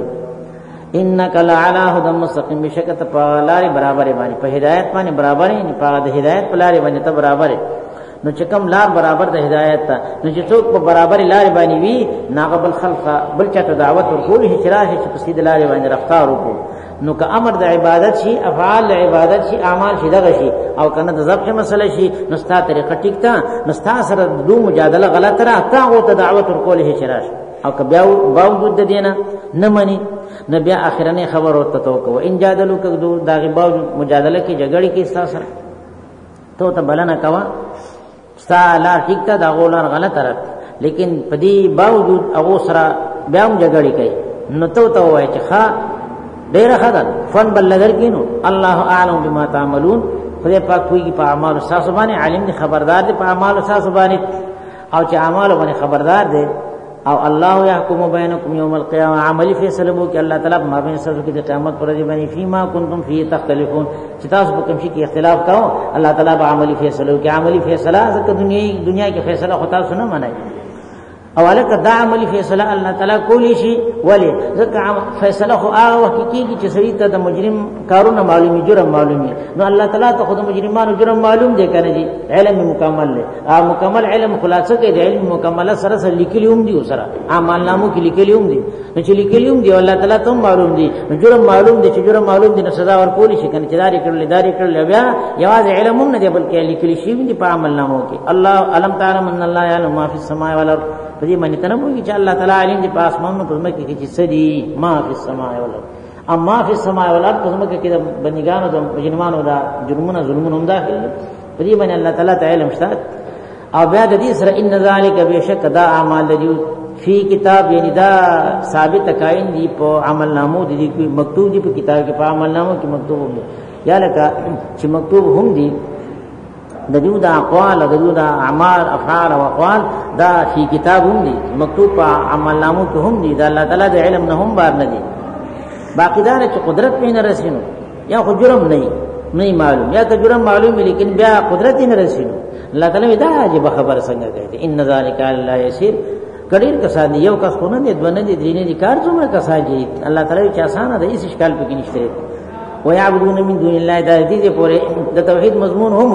انک لعلى هدى مستقیم بشکته په لارې برابر باندې په هدایت باندې برابر نه په د هدایت په لارې باندې ته برابر نو چې کوم لار برابر د هدایت ته نو چې څوک په برابر لارې باندې وي ناقبل خلق بل چاته دعوت ورکول هي چرایه چې په سیده لارې باندې رفتار وکړو نو که امر د عبادت شي افعال د عبادت شي اعمال شي دغه شي او کنه د ذبح مسله شي نو ستا طریقه ټیک تا نو ستا سره دو مجادله غلط را تا او ته دعوت ورکول هي چراش او که بیا باوجود د دینه نه مني نو بیا اخرنه خبر ورته تو ان جادلو که دو دغه باوجود مجادله کې جګړه کې ستا سره ته بلنه کوا ستا لار ټیک تا دا غولار غلط را لیکن پدی باوجود هغه سره بیا هم جګړه کوي نو ته وای چې ښا ډیر خدای فن بل لګر کینو الله اعلم بما تعملون خدای پاک کوئی په اعمال اساس باندې عالم دی خبردار دی په اعمال اساس باندې او چې اعمال باندې خبردار دی او الله يحكم بينكم يوم القيامه عملي فیصله وکي الله تعالی ما بین سره کې د قیامت پر ورځ باندې فيما كنتم فيه تختلفون چې تاسو په کوم شي کې اختلاف کاو الله تعالی به عملي فیصله وکي عملي فیصله ځکه دنیا کې فیصله خو تاسو نه منئ او الک دا عملی فیصله الله تعالی کولی شي ولی ځکه فیصله خو هغه وخت کیږي چې سړی ته د مجرم کارونه معلومي جرم معلومي نو الله تعالی ته خود مجرمانو جرم معلوم دی کنه جی علم مکمل دی مکمل علم خلاصه کې دی علم مکمل سره سره لیکلیوم دی سره اعمال نامو کې لیکلیوم دی نو چې لیکلیوم دی الله تعالی ته معلوم دی جرم معلوم دی چې جرم معلوم دی نو سزا ورکول شي کنه چې داری کړل بیا یواز علم نه دی بلکې لیکلی شي دی په عمل نامو کې الله علم تعالی من الله یعلم ما فی السماء والارض پدې باندې تنمو چې الله تعالی علم دې په اسمانونو په ځمکه کې چې سدي ما فی السماء والارض اما فی السماء والارض په ځمکه کې د بندګانو د مجرمانو دا جرمونه ظلمونه هم داخل پدې باندې الله تعالی ته علم شته او بیا د دې سره ان ذالک بشک دا اعمال دې فی کتاب یعنی دا ثابت کاین دی په عمل نامو دي مکتوب دي په کتاب کې په عمل نامو کې مکتوب دي یا لکه چې مکتوب هم دي د دې د اقوال د دې د اعمال افعال او اقوال دا فی کتاب هم دي مکتوب په عمل نامو کې هم دي دا الله تعالی د علم نه هم بار نه دي باقی دا چې قدرت په نه رسینو یا خو جرم نه معلوم یا ته جرم معلوم لیکن بیا قدرت نه رسینو الله تعالی دا عجیب خبر څنګه کوي ان ذالک الله یسیر کډیر کسان یو کس خو نه دي دونه دي درینه دي کار څومره کسان دي الله تعالی چې آسان ده هیڅ اشکال پکې نشته و یعبدون من دون الله دا دې پورې د توحید مضمون هم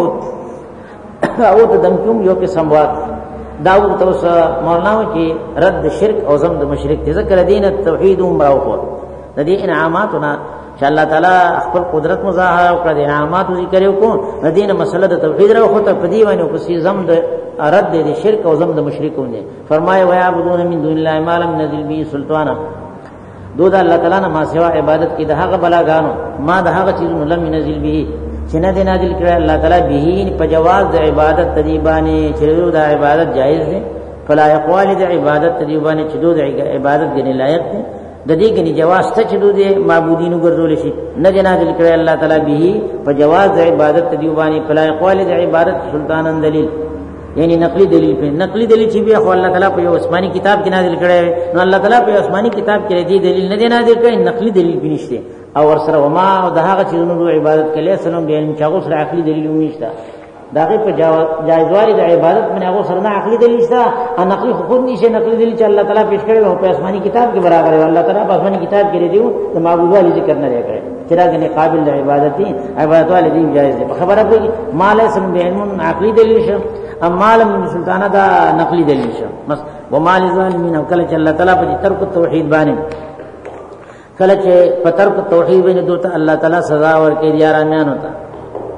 او ته دمکوم یو کې سموات داو توسه مولانا کې رد شرک او زم د مشرک ذکر دین توحید او مراوخ د دې انعاماتنا چې الله تعالی خپل قدرت مظاهره او کړ انعامات ذکر یو کو د دین مسله د توحید راوخ ته په دی باندې په سي زم د رد د شرک او زم د مشرکونه فرمایي ويا بدون من دون الله ما لم نزل به سلطانا دو دا الله تعالی نه ما سوا عبادت کې د هغه بلاګانو ما د هغه چیزونو لم نزل به چې نه نازل کړ الله تعالی به په جواز د عبادت تدیبانی چې د عبادت جایز دي فلا يقوال د عبادت تدیبانی چې د عبادت غنی لایق دي د دې غنی جواز ته چې د معبودینو ګرځول شي نه نازل کړ الله تعالی به په جواز د عبادت تدیبانی فلا يقوال د عبادت سلطانن دلیل یعنی نقلی دلیل چې بیا خو الله تعالی په آسماني کتاب کې نازل کړي نو الله تعالی په آسماني کتاب کې دې دلیل نه نازل کړي نقلی دلیل بنشته او ورسره وما او د هغه چیزونو عبادت کله سلام به علم چاغو سره عقلی دلیل نشته داغه په جایزوالي د عبادت باندې هغه سره نه عقلی دلیل شته ان نقلی خود نشه نقلی دلیل چې الله تعالی پیش کړي او په آسماني کتاب کې برابر دی الله تعالی په آسماني کتاب کې دیو د معبود والی ذکر نه لري چې راغني قابل د عبادت دي عبادت والی دی جایز دی خبره کوي مال سن به علم عقلی دلیل شه اما لم سلطانه دا نقلی دلیل شه بس ومال ظالمین کله چې الله تعالی په ترک توحید باندې کله چې په ترک توحید باندې دوته الله تعالی سزا ورکړي یارانو ته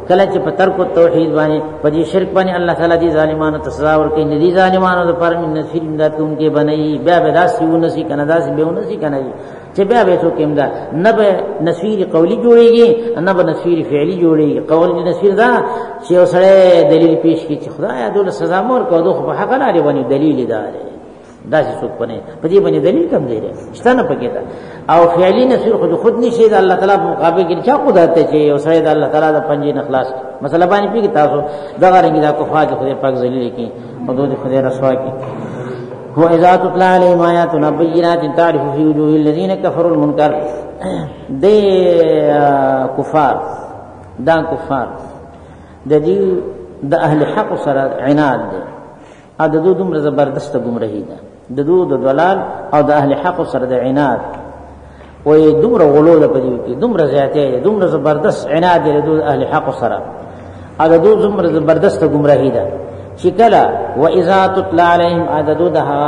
کله چې په ترک توحید باندې په دې شرک باندې الله تعالی دې ظالمانو ته سزا ورکړي، ندي ظالمانو پر من نصير امداد کوونکې بنئ، بیا به داسې ونسی کنه داسې به ونسی کنه چې بیا به څوک امداد نه به نصير قولی جوړيږي نه به نصير فعلی جوړيږي. قولی نصير دا چې اوسړه دلیل پیش کړي چې خدای دې سزا مور کو دوه په حق لري باندې دلیل دار دا چې څوک پنه په دې باندې دلیل کم دی شته نه پکې دا. او فعلی نصير خود نشي د الله تعالی په مقابل کې چا قدرت ته چې اوسړه د الله تعالی د پنځه نه خلاص مسله باندې پیږي تاسو دا غره دا کفار خدای پاک ذلیل کی حدود خدای رسوا کی. وَإِذَا تُتْلَى عَلَيْهِمْ آيَاتُنَا بَيِّنَاتٍ تَعْرِفُ فِي وُجُوهِ الَّذِينَ كَفَرُوا الْمُنكَرَ دے کفار دا کفار د دې د اهل حق سره عناد دي ا د دومره زبردست گمراهی ده د د دلال او د اهل حق سره د عناد وې دومره غلو ده په دې کې دومره زیاته دومره زبردست عناد دي د اهل حق سره ا د دومره زبردست گمراهی ده چې کله وَإِذَا تُتْلَى عَلَيْهِمْ عَدَدُ دها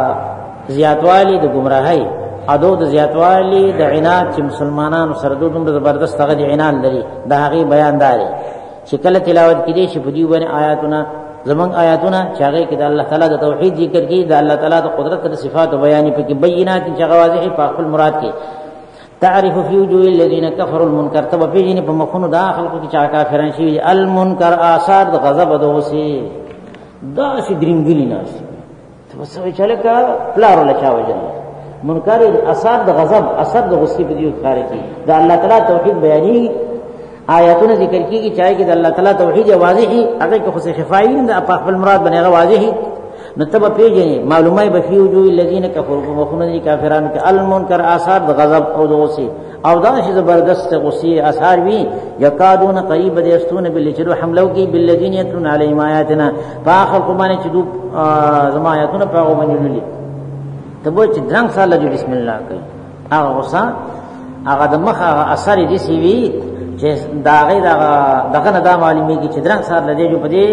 زیاتوالی د گمراهی ادو د زیاتوالی د عناد چې مسلمانانو سره دومره زبردست هغه د عناد لري د هغه بیان داري چې کله تلاوت کړي شي په دې باندې آیاتونه زمون آیاتونه چې هغه کې د الله تعالی د توحید ذکر کې د الله تعالی د قدرت او صفات بیان په کې بینات چې واضح په خپل مراد کې تعرف فی وجوه الذین کفروا المنکر تب په دې په مخونو داخل کې چې کافرانه شي المنکر آثار د غضب دوسی دا شي درینګلی ناس ته وسوي چې لکه پلارو لچا وجل منکر اثر د غضب اثر د غصې په دې ښکار کې د الله تعالی توحید بیانې آیاتونه ذکر کیږي چې د الله تعالی توحید واضحي هغه کې خو خفایي د خپل مراد باندې واضحي نو تب پیژنې معلومه به فی وجوه الذین کفروا مخونه دي کافرانو کې المنکر آثار د غضب او د غصې او دا شی زبردست غصې اثار وی یکادون قریب دستون بالجرو حملو کې بالذین یتلون علیهم آیاتنا فاخر قمانه چې دو زما آیاتونه په هغه باندې لولي ته وای چې درنګ سره لږ بسم الله کوي هغه غصه هغه د مخ اثر دي سی وی چې دا غي دغه نه دا معلومي کې چې درنګ سره لږ په دې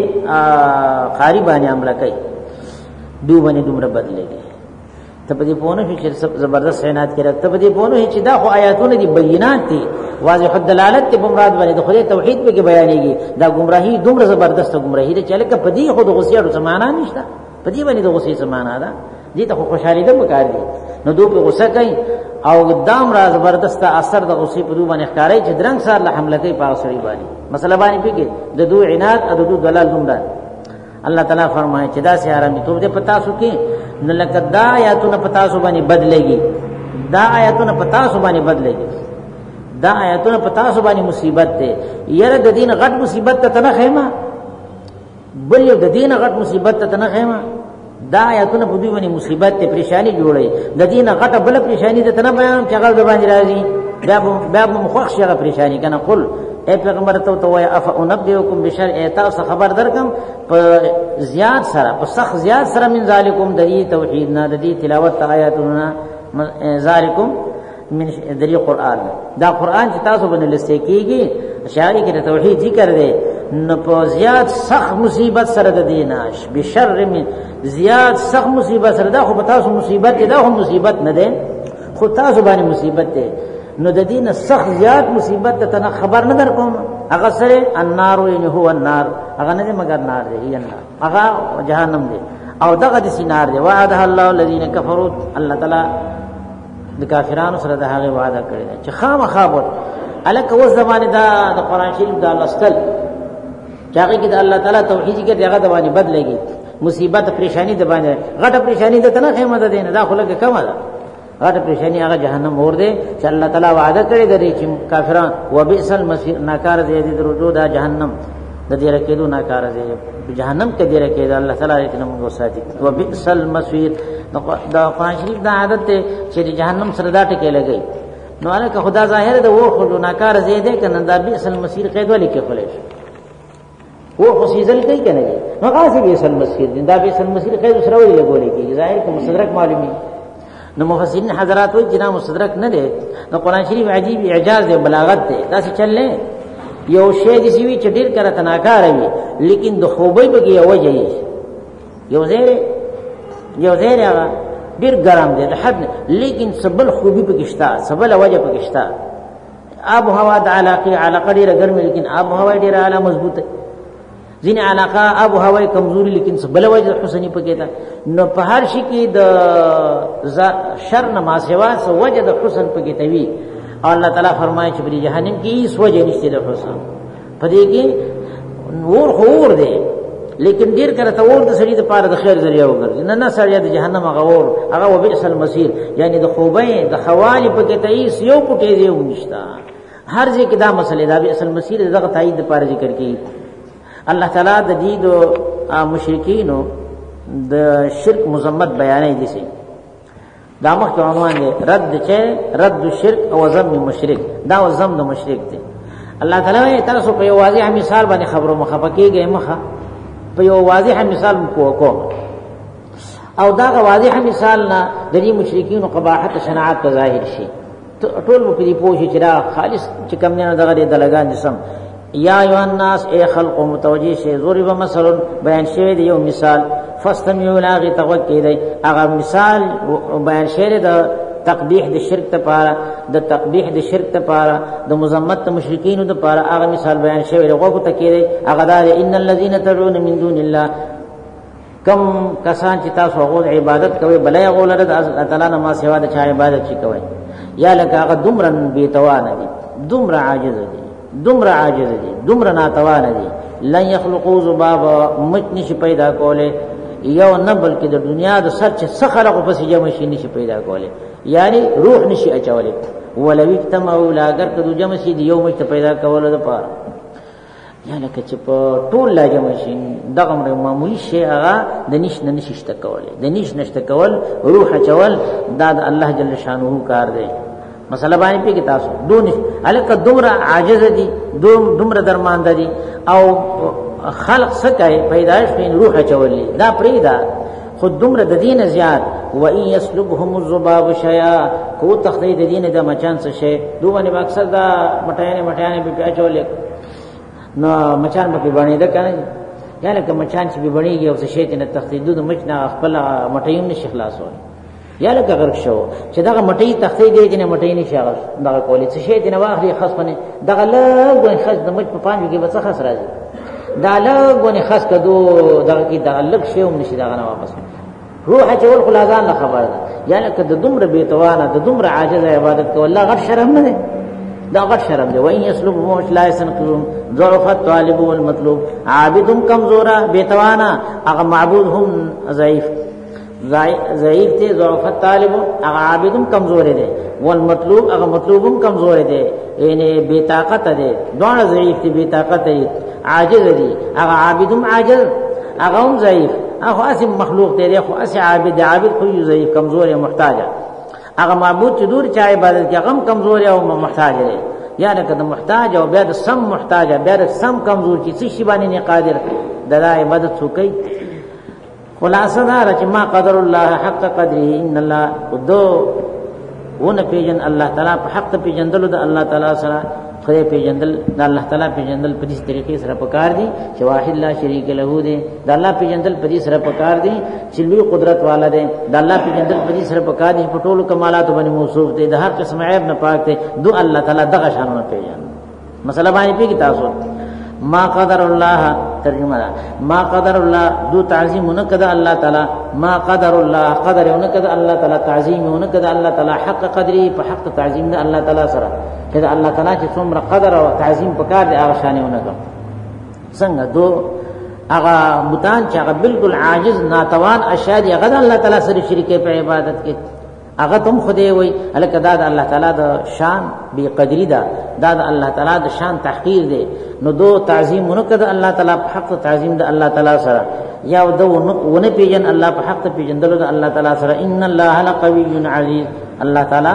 خاري باندې عمل کوي دو باندې دومره بدلېږي ته په دې پونه چې زبردست عنایت کړه ته په دې پونه چې دا خو آیاتونه دي بینات دي واضح الدلالت په مراد باندې د خدای توحید په کې بیانېږي دا گمراهي دومره زبردست گمراهي ده چې لکه په دې خو د غصې سمانا نشته په دې باندې د غصې سمانا ده دې ته خو خوشالي ده مکار دي نو دوی په غصه کوي او دام را زبردست اثر د غصې په دوی باندې ښکارای چې درنګ سره له حمله کوي په سړي باندې مسله باندې پیږي د دوی عنایت او د دوی دلال دومره الله تعالی فرمایي چې دا سي حرامي توب دې پتا سو کې نه لکه دا آیاتونه پتا سو باندې بدلېږي دا آیاتونه پتا سو باندې بدلېږي دا آیاتونه پتا سو باندې مصیبت ده یره د دین غټ مصیبت ته نه خېما بل یو د دین غټ مصیبت ته نه خېما دا آیاتونه په دې باندې مصیبت ته پریشانی جوړي د دین غټ بل پریشانی ته نه بیان چغل د باندې راځي بیا مخخ شغه پریشانی کنه قل اے پیغمبر ته وای اف انبئکم بشر ایتا خبر درکم په زیات سره په سخت زیات سره من ذالکم د توحید نه د تلاوت آیاتنا ذالکم من دلی قران دا قران چې تاسو باندې لسته کیږي اشعاری کې توحید ذکر دی نو په زیات سخت مصیبت سره د دیناش بشر من زیات سخت مصیبت سره دا خو په تاسو مصیبت دا هم مصیبت نه ده خو تاسو باندې مصیبت ده نو د دین سخت زیات مصیبت ته نه خبر نه در کوم هغه سره النار وینه هو النار هغه نه مگر نار دی یا هغه جهنم دی او دغه د سینار دی وعده الله الذين كفروا الله تعالی د کافرانو سره د هغه وعده کړی چې خامخابر الک و زمانه دا د قران شریف د لستل چې هغه کې د الله تعالی توحید کې دغه د باندې بدلېږي مصیبت پریشانی د باندې غټه پریشانی ده نه خیمه ده نه دا خلک کمه ده غټه پریشانی هغه جهنم اور دی چې الله تعالی وعده کړی دی چې کافرانو وبئس المصير ناکار دی د رجوع د جهنم د دې رکیدو ناکار دی جهنم کې دی رکید الله تعالی دې موږ ساتي وبئس المصير دا قرآن شریف دا عادت ته چې جهنم سره دا ټکی لګي نو الکه خدا ظاهر ده و خو ناکار زیاده کنه دا بئس المصير قید ولې کې خلش وہ خصیزل کوي کنه نو قاصي بئس المصير دا بئس المصير قید سره ولې لګولې کې ظاهر کوم مستدرک معلومي نو مفسرین حضرات وایي چې دا مستدرک نه دی نو قرآن شریف عجیب اعجاز دی بلاغت دی دا څه چللې یو شی دې سی وی چې ډیر کړه تناکار وي لیکن د خوبې بګي وجه یو زیر هغه ډیر ګرام دی د حد لیکن سبل خوبي پکښتا سبل وجه پکښتا آب و هوا د علاقه ډیره ګرمه لیکن آب و هوا ډیره اعلی مضبوطه، ځینې علاقه آب و هوا کمزوري لیکن بل وجه حسنی پکې ده. نو په هر شي کې د شر نه ما سوا وجه د حسن پکې توي. او الله تعالی فرمایي چې په جهنم کې هیڅ وجه نشته د حسن، په دې کې نور خور دی لیکن ډیر کړه ته ور د سړي د پاره د خیر ذریعہ وګرځي. نه سړی د جهنم هغه وبئس المصير، یعنی د خوبې د خوالي په کې تایي یو پټې دی ونشتا. هر ځای کې دا مسله دا بئس المصير دغه تایید د پاره ذکر کړي. الله تعالی د دې د مشرکینو د شرک مذمت بیانې دي سي دا مخکې عنوان دی رد الشرک او ذم المشرک، دا ذم د مشرک دی. الله تعالی تاسو په یو واضح مثال باندې خبرو مخفقېږي مخه په یو واضح مثال کوم او دا واضح مثال نه د دې مشرکینو قباحت شناعت ته ظاهر شي. ټول په دې پوښي چې دا خالص چې کوم نه دغه دلګان دي سم. یا ایها الناس ای خلق متوجی شی ضرب مثلا بیان شوی دی یو مثال فاستمعوا له توکید هغه مثال بیان شوی د تقبیح د شرک ته پاره د تقبیح د شرک ته پاره د مذمت مشرکین ته پاره هغه مثال بیان شوی هغه ته کېږي هغه دا ان الذين تدعون من دون الله کم کسان چې تاسو هغه عبادت کوي بلای هغه لره د الله تعالی نه ما سوا د چا عبادت چي کوي یا لکه هغه دومره بے توانه دي دومره عاجز دي دومره ناتوانه دي لن يخلقوا ذبابا مچ پیدا کوله یو نه بلکې د دنیا د سر چې خلق په سجه مشي نشي پیدا کوله یعنی روح نشي اچولې ولو اجتمعوا لا اگر کدو جمع شي یو مشت پیدا کوله د پاره یعنی که چې په ټول لا جمع شي دغه معمولی شی هغه د نشي شته کوله د نشته کول روح اچول دا د الله جل شانه کار دی. مسله باندې پی کې تاسو دون الک دومره عاجز دي دومره درمانده دي او خلق سکای پیدائش په روح اچولې دا پریدا خود دومره د دین زیات و ان يسلبهم الذباب شيئا کو تخدید دین د مچان څه شي دوه نه مقصد دا مټیانه په اچولې نو مچان په باندې ده کنه یا لکه مچان چې به بڼيږي او څه شي ته تخدید د مچ نه خپل مټیون نشي خلاصول یا لکه غرق شو چې دغه مټی تختی دی چې مټی نشي هغه دغه کولی څه شي نه واخلي خاص پنه دغه لږ خاص د مټ په پانځ کې بس خاص راځي دا لږ خاص کدو دغه کې دغه لږ شی هم نشي دغه نه واپس روح چول خلاصان نه خبر ده یا لکه د دومره بیتوانه د دومره عاجز عبادت کو الله غټ شرم نه ده دا غټ شرم دی. وای یسلبهم لا يسنقون ضعف الطالب والمطلوب عابدهم کمزورا بیتوانا هغه معبود هم ضعیف ته ضعف الطالب هغه عابدهم کمزور دی والمطلوب هغه مطلوبهم کمزور دی یعنی بے طاقت دی دوه ضعیف دی بے طاقت دی عاجز دی هغه عابدهم عاجز هغه هم ضعیف هغه اسم مخلوق دی خو اس عابد خو ضعیف کمزور محتاج هغه معبود چې دور چا عبادت کې هغه کمزور او محتاج دی یا لکه د محتاج او بیا د سم محتاج بیا د سم کمزور چې څه شی باندې نه قادر د عبادت څوکي. خلاصه دا چې ما قدر الله حق قدره ان الله دو ونه پیجن الله تعالی په حق پیجندل د الله تعالی سره خدای پیجندل د الله تعالی پیجندل په دې طریقې سره پکار دي چې واحد لا شریک له دی د الله پیجندل په دې سره پکار دي چې لوی قدرت والا دی د الله پیجندل په دې سره پکار دي په ټولو کمالات باندې موصوف دی د هر قسم عیب نه پاک دی دو الله تعالی دغه شانونه پیژن. مسله باندې پیږي تاسو ما قدر الله ترجمه ده ما قدر الله دو تعظیم نکد الله تعالی ما قدر الله قدر نکد الله تعالی تعظیم نکد الله تعالی حق قدری په حق تعظیم ده الله تعالی سره چې الله تعالی چې څومره قدر او تعظیم پکار دي هغه شانه ونکړه څنګه دو هغه بوتان چې هغه بالکل عاجز ناتوان اشیاء دي هغه الله تعالی سره شریک په عبادت کې هغه تم خدای وای الکه دا د الله تعالی د شان بی قدری دا د الله تعالی د شان تحقیر دی نو دو تعظیم ونکد الله تعالی په حق تعظیم د الله تعالی سره یا دو ونه پیجن الله په حق پیجندل د الله تعالی سره ان الله لقوی عزیز الله تعالی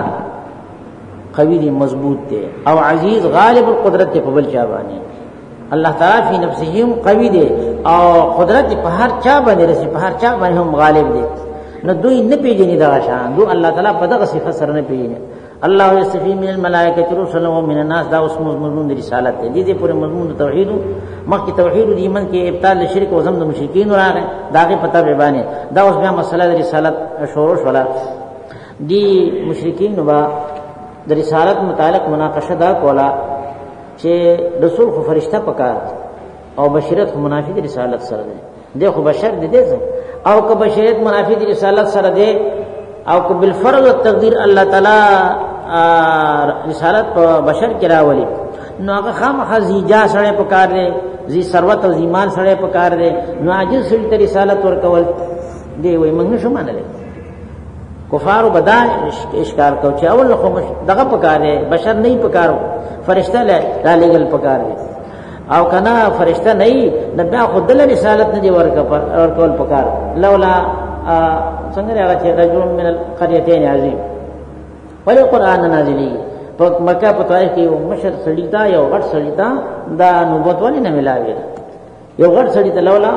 قوی دی مضبوط دی او عزیز غالب القدرت په بل چا باندې الله تعالی فی نفسه قوی دی او قدرت په هر چا باندې رسی په هر چا باندې هم غالب دی نو دوی نه پیژني دا شان دو الله تعالی په دغه صفات سره نه پیژني. الله یستفی من الملائکه رسلا و من الناس دا اوس مضمون د رسالت دی دې پورې مضمون د توحید مخکې توحید د ایمان کې ابطال شرک او زم د مشرکین راغی داغه پته به باندې دا اوس بیا مسله د رسالت شروع ولا دی مشرکین نو د رسالت متعلق مناقشه دا کولا چې رسول خو فرشتہ پکار او بشریت خو منافی د رسالت سره ده، دی خو بشر دی دې او که بشریت منافی د رسالت سره ده او که بالفرض والتقدیر الله تعالی رسالت په بشر کې راولي نو هغه خامخا زیجا سره پکار دی، زی ثروت او زیمان سره پکار دی، نو عاجز سړي ته رسالت ورکول دی وای موږ نشو منلای. کفار بدا اشکار کو چې اول خو دغه پکار دی، بشر نه پکارو، فرشتہ لا لګل پکار دی او کنا فرشتہ نه نبي خود له رسالت نه دی ورکول پکار. لولا څنګه راغی چې رجل من القريتين عظیم ولې قران نازلی په مکه په طائف کې یو مشر سړی دا یو غټ سړی دا د نبوت ولې نه ملاوي، یو غټ سړی ته لولا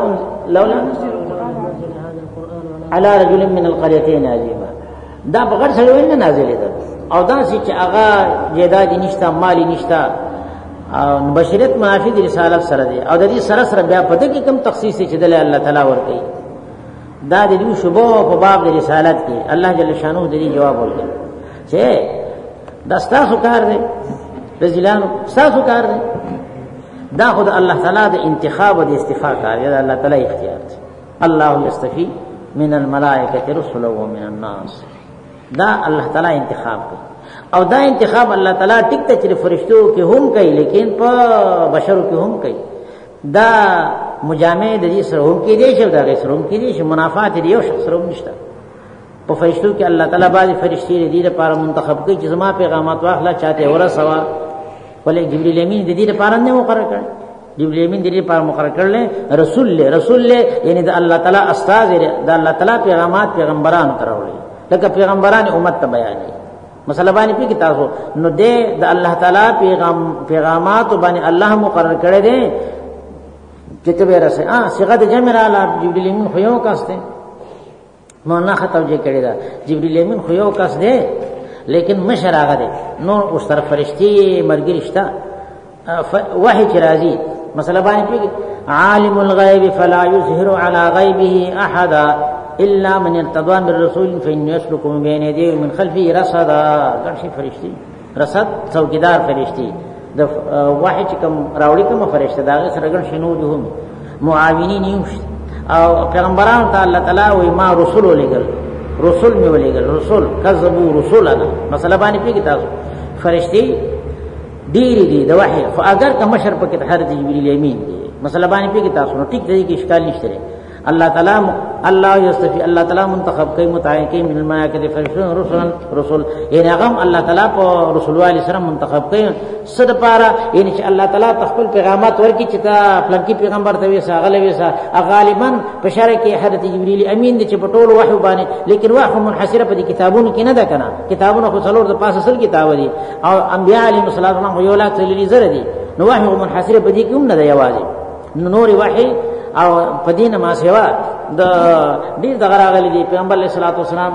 على رجل من القريتين عظیم دا بغیر سړی ولې نازلې ده او دا چې هغه جیداد نشتا مالی نشتا او بشریت منافی د رسالت سره دی او د دې سره سره بیا په دې کې کوم تخصیص چې د الله تعالی ورکړي دا د دې شوبو په باب د رسالت کې الله جل شانو د دې جواب ورکړي چې دستا سکار دی رجلانو تاسو کار دی دا خود الله تعالی د انتخاب او د استفاء کار دی، الله تعالی اختیار دی. الله یستفی من الملائکه رسلا ومن الناس، دا الله تعالی انتخاب کوي او دا انتخاب الله تعالی ټیک ته چې فرشتو کې هم کوي لیکن په بشرو کې هم کوي. دا مجامع د دې سره هم کې دي چې دا غیر سره هم کې دي چې منافات دي یو شخص سره هم نشته. په فرشتو کې الله تعالی باندې فرشتي دې لپاره منتخب کوي چې زما پیغامات واخلا چاته ورسوا، ولې جبرئیل امین دې لپاره نه مقرر کړ، جبرئیل امین دې لپاره مقرر کړل رسول له یعنی د الله تعالی استاد د الله تعالی پیغامات پیغمبران کراولي، لکه پیغمبران امت ته بیانې مسله باندې په کتابو نو دې د الله تعالی پیغامات باندې الله مقرر کړی دي چې ته به راسه صيغه د جمع را جبرئیل امین خو یو کاسته مولانا خطوجه کړی دا جبرئیل امین خو یو کاس دی لیکن مشر هغه دی، نو اوس طرف فرشتي مرګ رشتہ وحی چې راځي مسله باندې پیږي عالم الغیب فلا یظهر علی غیبه احد الا من ارتضى من رسول فإن يسلك من بين يديه ومن خلفه رصدا. ګرځي فرشتي رصد څوکیدار فرشتي د وحی چې کوم راوړي کوم فرشته دا سره ګر شنو دي هم معاونین یو او پیغمبران ته الله تعالی وای ما رسول ولېګل، رسول می ولېګل، رسول کذبوا رسولنا مسله باندې پیږي تاسو فرشتي ډېری دي د وحی خو اگر که مشر پکې هر جبرئیل امین دي مسله باندې پیږي تاسو نو ټیک دی کې اشکال نشته. الله تعالی الله یستفی الله تعالی منتخب کوي متعین کوي من الملائکه فرشتون رسول یعنی هغه الله تعالی په رسول الله سره منتخب کوي صد پارا یعنی چې الله تعالی خپل پیغامات ورکړي چې تا فلکی پیغمبر ته ویسا غلې ویسا غالبا په شرع کې حضرت جبرئیل امین دي چې په ټولو وحی باندې لیکن وحی منحصره په کتابونو کې نه ده کنه، کتابونو خو څلور د پاسه اصل کتاب دي او انبیاء علیهم السلام یو لاک تللی زره دي، نو وحی منحصره په دې کې هم نه ده یوازې نور وحی او پدینه ما سیوا د دې دغه راغلي دي. پیغمبر علیه الصلاۃ والسلام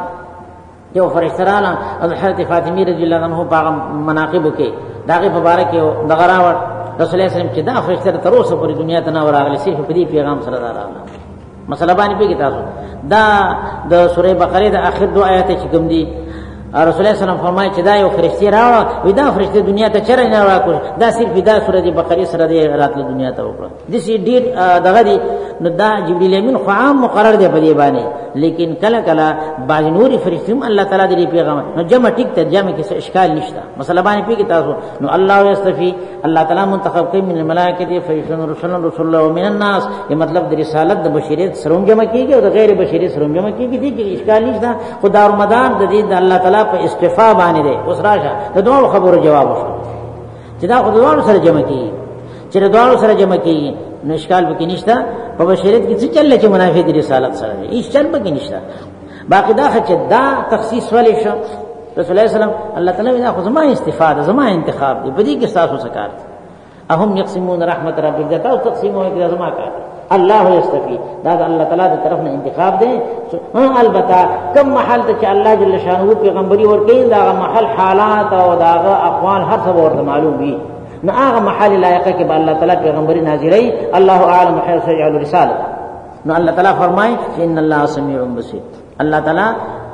یو فرشترانه حضرت فاطمه رضی الله عنها په مناقب کې داغه مبارک یو دغه راوړ رسول الله صلی الله علیه وسلم چې دا فرشتره تر اوسه پورې دنیا ته نه ورغلي صرف په دې پیغام سره راغله. مسله باندې پیږي تاسو دا د سوره بقره د اخر دو آیات چې کوم دي رسول الله صلی الله علیه وسلم فرمایي چې دا یو فرشتي راوړ وي، دا فرشتي دنیا ته چرې نه راکړ، دا صرف دا سوره بقره سره د راتله دنیا ته وکړه. د سې ډیر دغه دي نو دا جبرئیل امین خو عام مقرر دی په دې باندې لیکن کله کله بعض نوري فرشتي الله تعالی دې پیغام نو جمع ټیک ته جمع کې اشکال نشته. مسله باندې پیږي تاسو نو الله یستفی الله تعالی منتخب کوي من الملائکه فرشتون رسول الله ومن الناس، یې مطلب د رسالت د بشریت سره جمع کیږي او د غیر بشریت سره جمع کیږي، دې کې اشکال نشته. خدا رمضان د دې د الله تعالی په استفاء باندې ده. اوس راشه د دوه خبرو جواب وشو چې دا خو دوه سره جمع کیږي، چې دوه سره جمع کیږي نو اشکال به کې نشته. په بشریت کې څه چل چې منافی د رسالت سره دی هیڅ چل به کې نشته. باقی دا چې دا تخصیص ولې شو رسول الله صلی الله علیه وسلم الله تعالی دا خو زما استفاده زما انتخاب دی په دې کې تاسو څه کار اهم یقسمون رحمت ربک دا تاسو تقسیمونه کې زما کار الله یستفی دا الله تعالی دی طرف نه انتخاب دی. البته کم محل ته چې الله جل شانه پیغمبري ورکړي دا محل حالات او دا اقوال هر څه ورته معلوم وي نو هغه محل لایقه کې به الله تعالی پیغمبري نازلای الله اعلم حيث يجعل رساله. نو الله تعالی فرمای ان الله سميع بصير، الله تعالی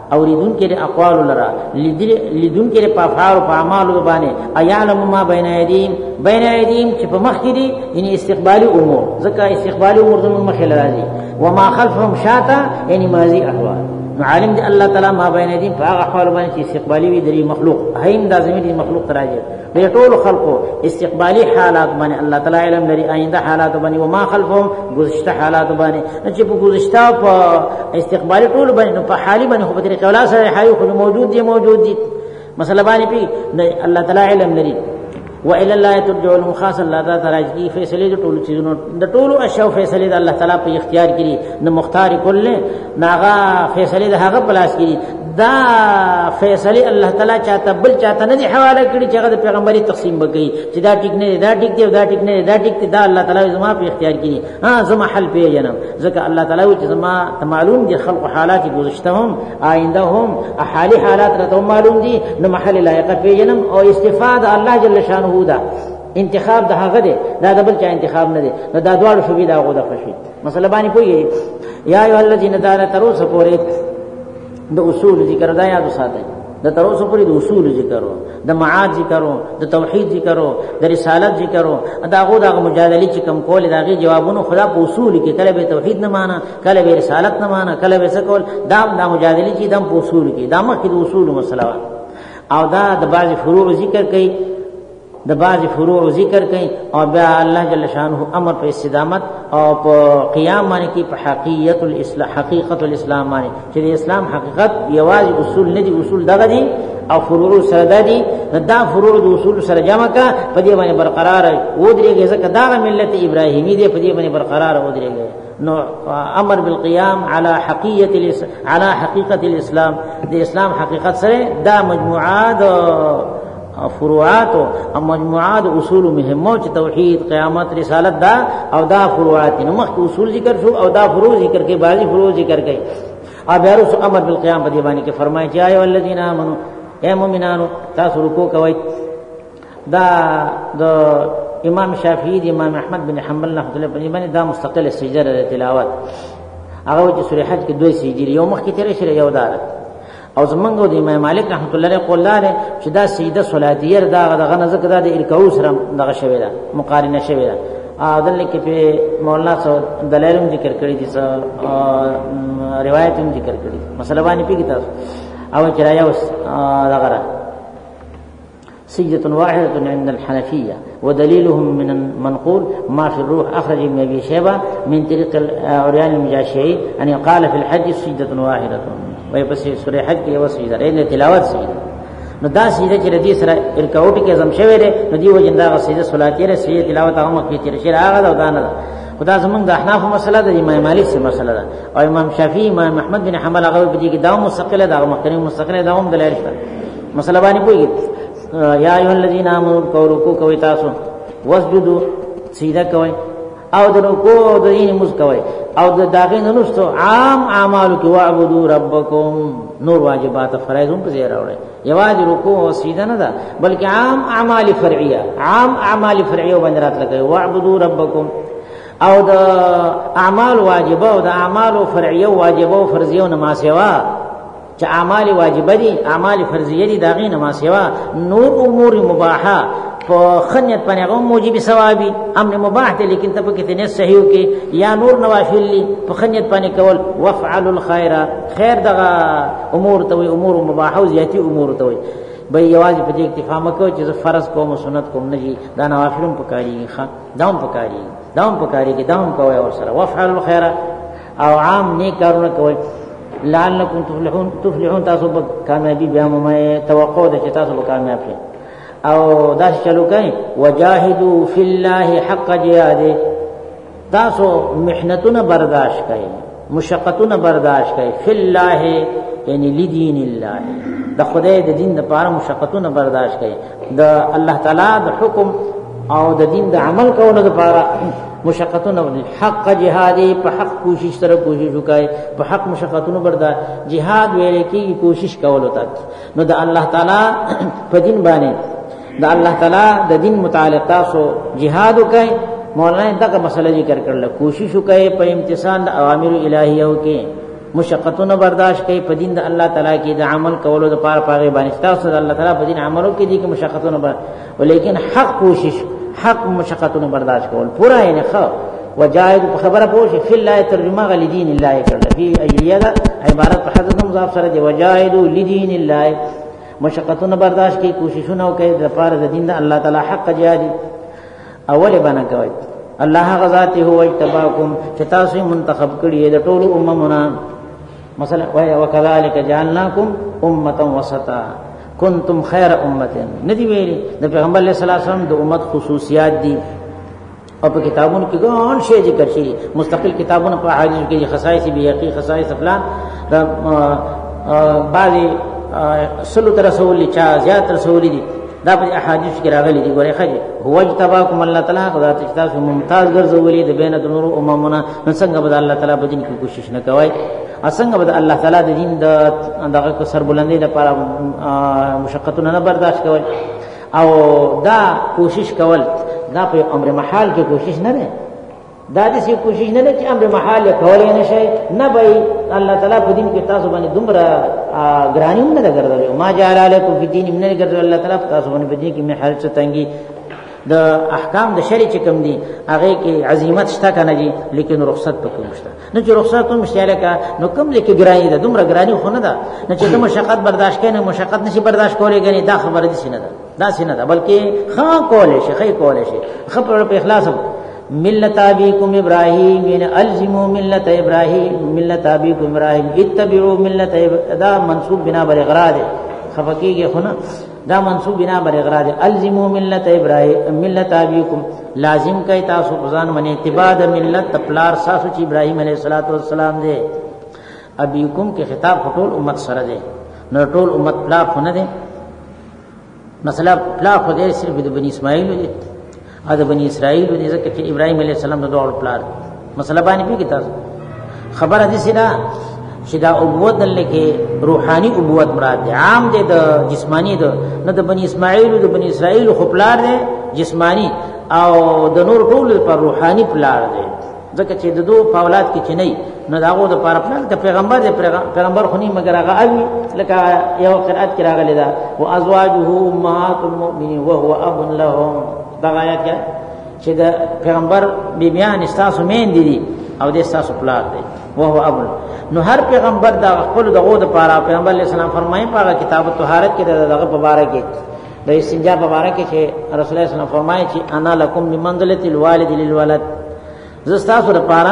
اوریدون کې اقوال لرا لیدون کې په افعال او اعمال باندې ايعلم ما بین ایدیم چې په مخ کې دي یعنی استقبالی امور، ځکه استقبالی امور زموږ مخې راځي، وما خلفهم شاتا یعنی ماضی احوال. نو عالم دی الله تعالی ما بین ایدیم په هغه احوال باندې چې استقبالی وي د مخلوق، هیم د زمینی مخلوق راځي د ټول خلقو استقبالی حالات باندې الله تعالی علم لري، آینده حالات باندې وما خلفهم گذشته حالات باندې، چې په گذشته په استقبالی ټول باندې نو په حالی باندې خو په طریقه ولا سره حي خو موجود دي مثلا باندې پی الله تعالی علم لري. وإلى الله ترجع المخاص، الله تعالی کی فیصله د ټول چیزونو د ټول اشیاء فیصله د الله تعالی په اختیار کړي، نو مختار کله ناغه فیصله د هغه پلاس کړي، دا فیصله الله تعالی چاته بل چاته نه دی حواله کړي چې هغه د پیغمبري تقسیم وکړي چې دا ټیک نه دا ټیک دی دا ټیک نه دا ټیک دی، دا الله تعالی زما په اختیار کړي. زما حل په جنم، ځکه الله تعالی چې زما معلوم دي خلق حالات گذشته هم آینده هم حالي حالات راته معلوم دي، نو محل لایق په جنم او استفاده الله جل شانه دا انتخاب د هغه دی، دا د بل چا انتخاب نه دی، نو دا دواړو شوبې دا غوډه خوشي مثلا باندې پوي. یا ایه الذین دار تروس پورې د اصول ذکر دا یاد ساتئ، د تروس پورې د اصول ذکرو، د معاد ذکرو، د توحید ذکرو، د رسالت ذکرو، دا غوډه مجادله چې کم کول داغي جوابونو خدا په اصول کې کله به توحید نه معنا، کله به رسالت نه معنا، کله به سکول، دا مجادله چې دم په اصول کې دا مخکې د اصول مسله او دا د بعض فروع ذکر کوي، د بعض فروع ذکر کئ او بیا الله جل شانه امر په استدامت او په قیام باندې کې په حقیقت الاسلام باندې چې د اسلام حقیقت یوازې اصول نه دي، اصول دغه دي او فروع سره دي، دا فروع د اصول سره جمع کا په دې باندې برقرار ودرېږي، ځکه دا ملت ابراهیمی دی په دې باندې برقرار ودرېږي. نو امر بالقيام على حقیقت الاسلام، د اسلام حقیقت سره دا مجموعات فروعات او مجموعات اصول مهمه چې توحید قیامت رسالت دا او دا فروعات نو مخ اصول ذکر شو او دا فروع ذکر کې بعضی فروع ذکر کړي. او بیا رسول امر بالقيام په دی باندې کې فرمایي چې ایو الذین آمنو اے مومنانو تاسو رکوع کوئ. دا د امام شافعی دی امام احمد بن حنبل رحمۃ اللہ علیہ باندې دا مستقل سجده تلاوت هغه چې سورۃ حج کې دوی سجدي یو مخ کې تیرې شری یو دار او زمونږ د امام مالک رحمت الله علیه قول لاره چې دا سجده صلاتیه دغه نه ذکر د ارکعو سره دغه شوی دا مقارنه شوی دا دلته کې په مولانا سو دلایلم ذکر کړی دي روایت هم ذکر کړی مثلا باندې پیګی تاسو او چې رايوس دغه سجدة واحدة عند الحنفية ودليلهم من المنقول ما في الروح أخرج من أبي شيبة من طريق العريان المجاشعي أن يقال في الحج سجدة واحدة ويبس سورة حج کې یو سجده لري تلاوت سجده نو دا سجده چې ردی سره الکاوټ کې زم شوی دی نو دی وجندا سجده صلاتیه ر سجده تلاوت هغه کې چې شر هغه دا نه خدا زمونږ د احناف مسله د امام مالک سره مسله ده او امام شافعي امام احمد بن حنبل هغه په دې کې دا مستقله دا مخکنی مستقله دا هم دلایل شته مسله باندې کوي. یا ایها الذین آمنوا رکوع کوي تاسو واسجدوا سجده کوي او د رکوع د دین مز کوي او د داغې نوستو عام اعمالو کې واعبدوا ربکم نور واجبات فرایض هم په ځای راوړي یوازې رکوع او سجده نه ده بلکې عام اعمال فرعیه باندې راتلګي واعبدوا ربکم او د اعمال واجبه او د اعمال فرعیه واجبه او فرضیه نه ما سوا چې اعمال واجبه دي اعمال فرضیه دي داغې نه ما سوا نور امور مباحه په خنیت باندې هغه موجب ثوابي امر مباح دي لیکن ته په کې نه صحیح کې یا نور نوافل دي په خنیت باندې کول وفعل الخير خیر دغه امور ته وي امور مباحه او زیاتی امور ته وي به یوازې په دې اکتفا مکو چې فرض کوم سنت کوم نه دي دا نوافلم پکاري ښه داوم پکاري کې داوم کوي او سره وفعل الخير او عام نیک کارونه کوي لعلکم تفلحون تاسو به کامیابی بیا مې توقع ده چې تاسو به کامیاب شئ او دا چلو کوي وجاهدوا فی الله حق جهاد تاسو محنتونه برداشت کوي مشقتونه برداشت کوي فی الله یعنی لدین الله د خدای د دین لپاره مشقتونه برداشت کوي د الله تعالی د حکم او د دین د عمل کولو لپاره مشقتونه حق جهادی په حق کوشش سره کوشش وکای په حق مشقتونه برداشت جهاد ویل کی کوشش کولو ته نو د الله تعالی په دین باندې د الله تعالی د دین متعلق تاسو جهاد وکای مولانا دغه مسله ذکر کړل کوشش وکای په امتثال د اوامر الهیو کې مشقتونه برداشت کوي په دین د الله تعالی کې د عمل کولو د پاره پاره باندې تاسو د الله تعالی په دین عملو کې دي کې مشقتونه ولیکن حق کوشش حق مشقتونه برداشت کول پورا یې نه خو وجاهد خبره پوښي فی الله ترجمه غل دین الله کړل فی ایلیه عبارت په حضرت مضاف سره دی وجاهد لدین الله مشقتونه برداشت کوي کوششونه کوي د پاره د دین د الله تعالی حق جهاد اول باندې کوي الله غزاته هو اجتباکم چې تاسو منتخب کړی د ټولو اممونو مثلا وکذالک جعلناکم امه وسطا کنتم خیر امه ندی ویلي د پیغمبر علیه الصلاه والسلام د امت خصوصیات دي او په کتابونو کې ګڼ شی ذکر شي مستقل کتابونو په حدیث کې خصائص بیهقی خصائص فلان بعضی صلوات رسول چا زیات رسول دي دا په احادیث کې راغلي دي ګوره خجه هو اجتباکم الله تعالی ذات تاسو ممتاز ګرځولې د بین د نور اممونه څنګه به الله تعالی په دین کې کوشش نه کوي څنګه به الله تعالی د دین دغه سر بلندۍ لپاره مشقتونه نه برداشت کوي او دا کوشش کول دا په امر محال کې کوشش نه ده دا دې کوشش نه ده چې امر محال کولای نه شي نه به الله تعالی په دین کې تاسو باندې دومره ګرانی نه ده ګرځولې ما جعل علیکم فی الدین من ګرځول الله تعالی تاسو باندې په دین کې محل څه تنګي د احکام د شریع چې کوم دي هغه کې عزیمت شته کنه دي لیکن رخصت پکې نشته نو چې رخصت هم شته لکه نو کوم لیکي ګرانی ده دومره ګرانی خو نه ده نه چې د مشقت برداشت کینې مشقت نشي برداشت کولای غني دا خبره دي نه ده دا سینه ده بلکې خا کولای شي خې کولای شي خبره په اخلاص ملت ابيكم ابراهيم من الزموا ملت ابراهيم ملت ابيكم ابراهيم اتبعوا ملت دا منصوب بنا بر اغراض خفقیږي خو نه دا منصوب بنا بر اغراض الزموا ملت ابراهيم ملت ابيكم لازم کوي تاسو ځان باندې اتباع د ملت پلار ساسو چې ابراهيم عليه السلام دي ابيكم کې خطاب ټول امت سره دي نو ټول امت پلار خو نه دي مثلا پلار خو دې صرف د بني اسماعیل دي ا د بني اسرائیل دي ځکه چې ابراهيم عليه السلام د دوه پلار مثلا باندې پیږي تاسو خبره دي سره چې دا ابوت لکه روحاني ابوت مراد دي عام دي د جسمانی ده نه د بني اسماعیل د بني اسرائیل خو پلار دي جسمانی او د نور ټول پر روحاني پلار دي ځکه چې د دوه اولاد کې چني نه داغو د پر پلان د پیغمبر خونی مگر هغه اوی لکه یو قرات کې راغلی دا وازواجه امهات المؤمنین وهو اب لهم دا آیات کې چې د پیغمبر بیبیان استاسو مين دي او د استاسو پلار دي وهو اب نو هر پیغمبر دا خپل دغه د پاره پیغمبر علیہ السلام فرمایي په کتاب طهارت کې دغه مبارک د استنجا مبارک کې رسول الله صلی الله علیه وسلم فرمایي چې انا لکم بمنزله الوالد للولد زستاسو د پاره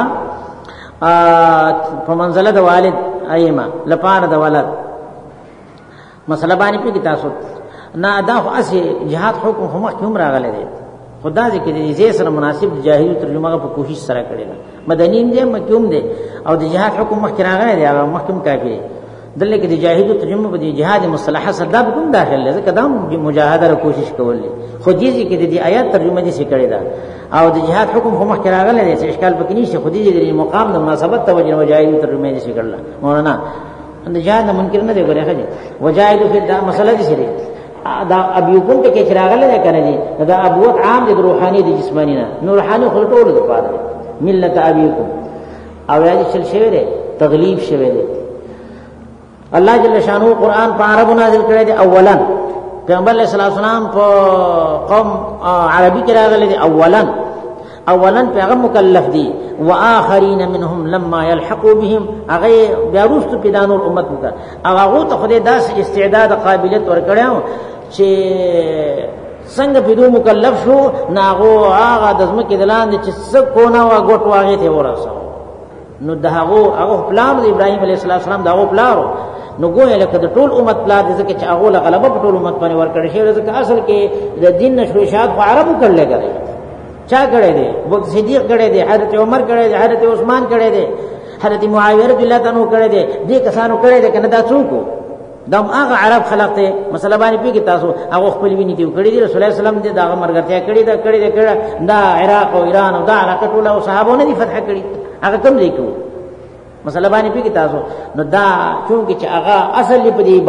په منزله د والد ایما لپاره د ولد مسله باندې په تاسو نه دا خو اسی جهاد حکم هم کوم راغله دي خدا دې کې دې سره مناسب جاهلی ترجمه په کوشش سره کړی مدنی دې مکوم دي او د جهاد حکم مخ راغله دي هغه محکم کافی دلته کې د جاهلی ترجمه په جهاد مصطلح سره کوم داخله ځکه دا مجاهده کوشش کولې خو دې کې د آیات ترجمه دې څه کړی دا او د جهاد حکم هم مخ راغله دي چې اشکال پکې نشي خو دې د مقام د مناسبت توجه مجاهد ترجمه دې څه کړل مولانا د جهاد منکر نه دی ګورې خجه وجاهد فی دا مسله دې سری دا ابيكم ته کې چراغله نه کنه دي دا ابوت عام دي روحاني دي جسماني نه نو روحاني خو ټول د پاره ملت ابيكم او یاد شل شوی دی تغلیب شوی دی الله جل شانو قران په عربو نازل کړی دی اولا پیغمبر علیہ السلام په قوم عربي کې راغلي دي اولا پیغمبر مکلف دي واخرین منهم لما يلحقوا بهم هغه بیا وروسته په دانور امت وکړه هغه ته خدای داس استعداد قابلیت ورکړیو چې څنګه په دوه مکلف شو ناغو هغه د ځمکې دلان چې څه کونه وا غټ واغې ته ورسو نو هغه پلان د ابراهيم عليه السلام داغو پلانو نو ګویا لکه د ټول امت پلان ځکه چې هغه غلبه په ټول امت باندې ورکړي شي ځکه اصل کې د دین نشو شاد په عربو کړل غره چا کړي دي وخت صدیق کړي دي حضرت عمر کړي دي حضرت عثمان کړي دي حضرت معاویه رضی الله عنه کړي دي دې کسانو کړي دي کنه دا څوک دم هغه عرب خلق ته مثلا باندې پیږي تاسو هغه خپل ویني دی کړي دي رسول الله صلی الله علیه وسلم دې دا مرګتیا کړي دا عراق او ایران او دا علاقه ټول او صحابو نه دي فتح کړي هغه کوم لیکو مسله باندې پیږي تاسو نو دا چونکه چې هغه اصل په دې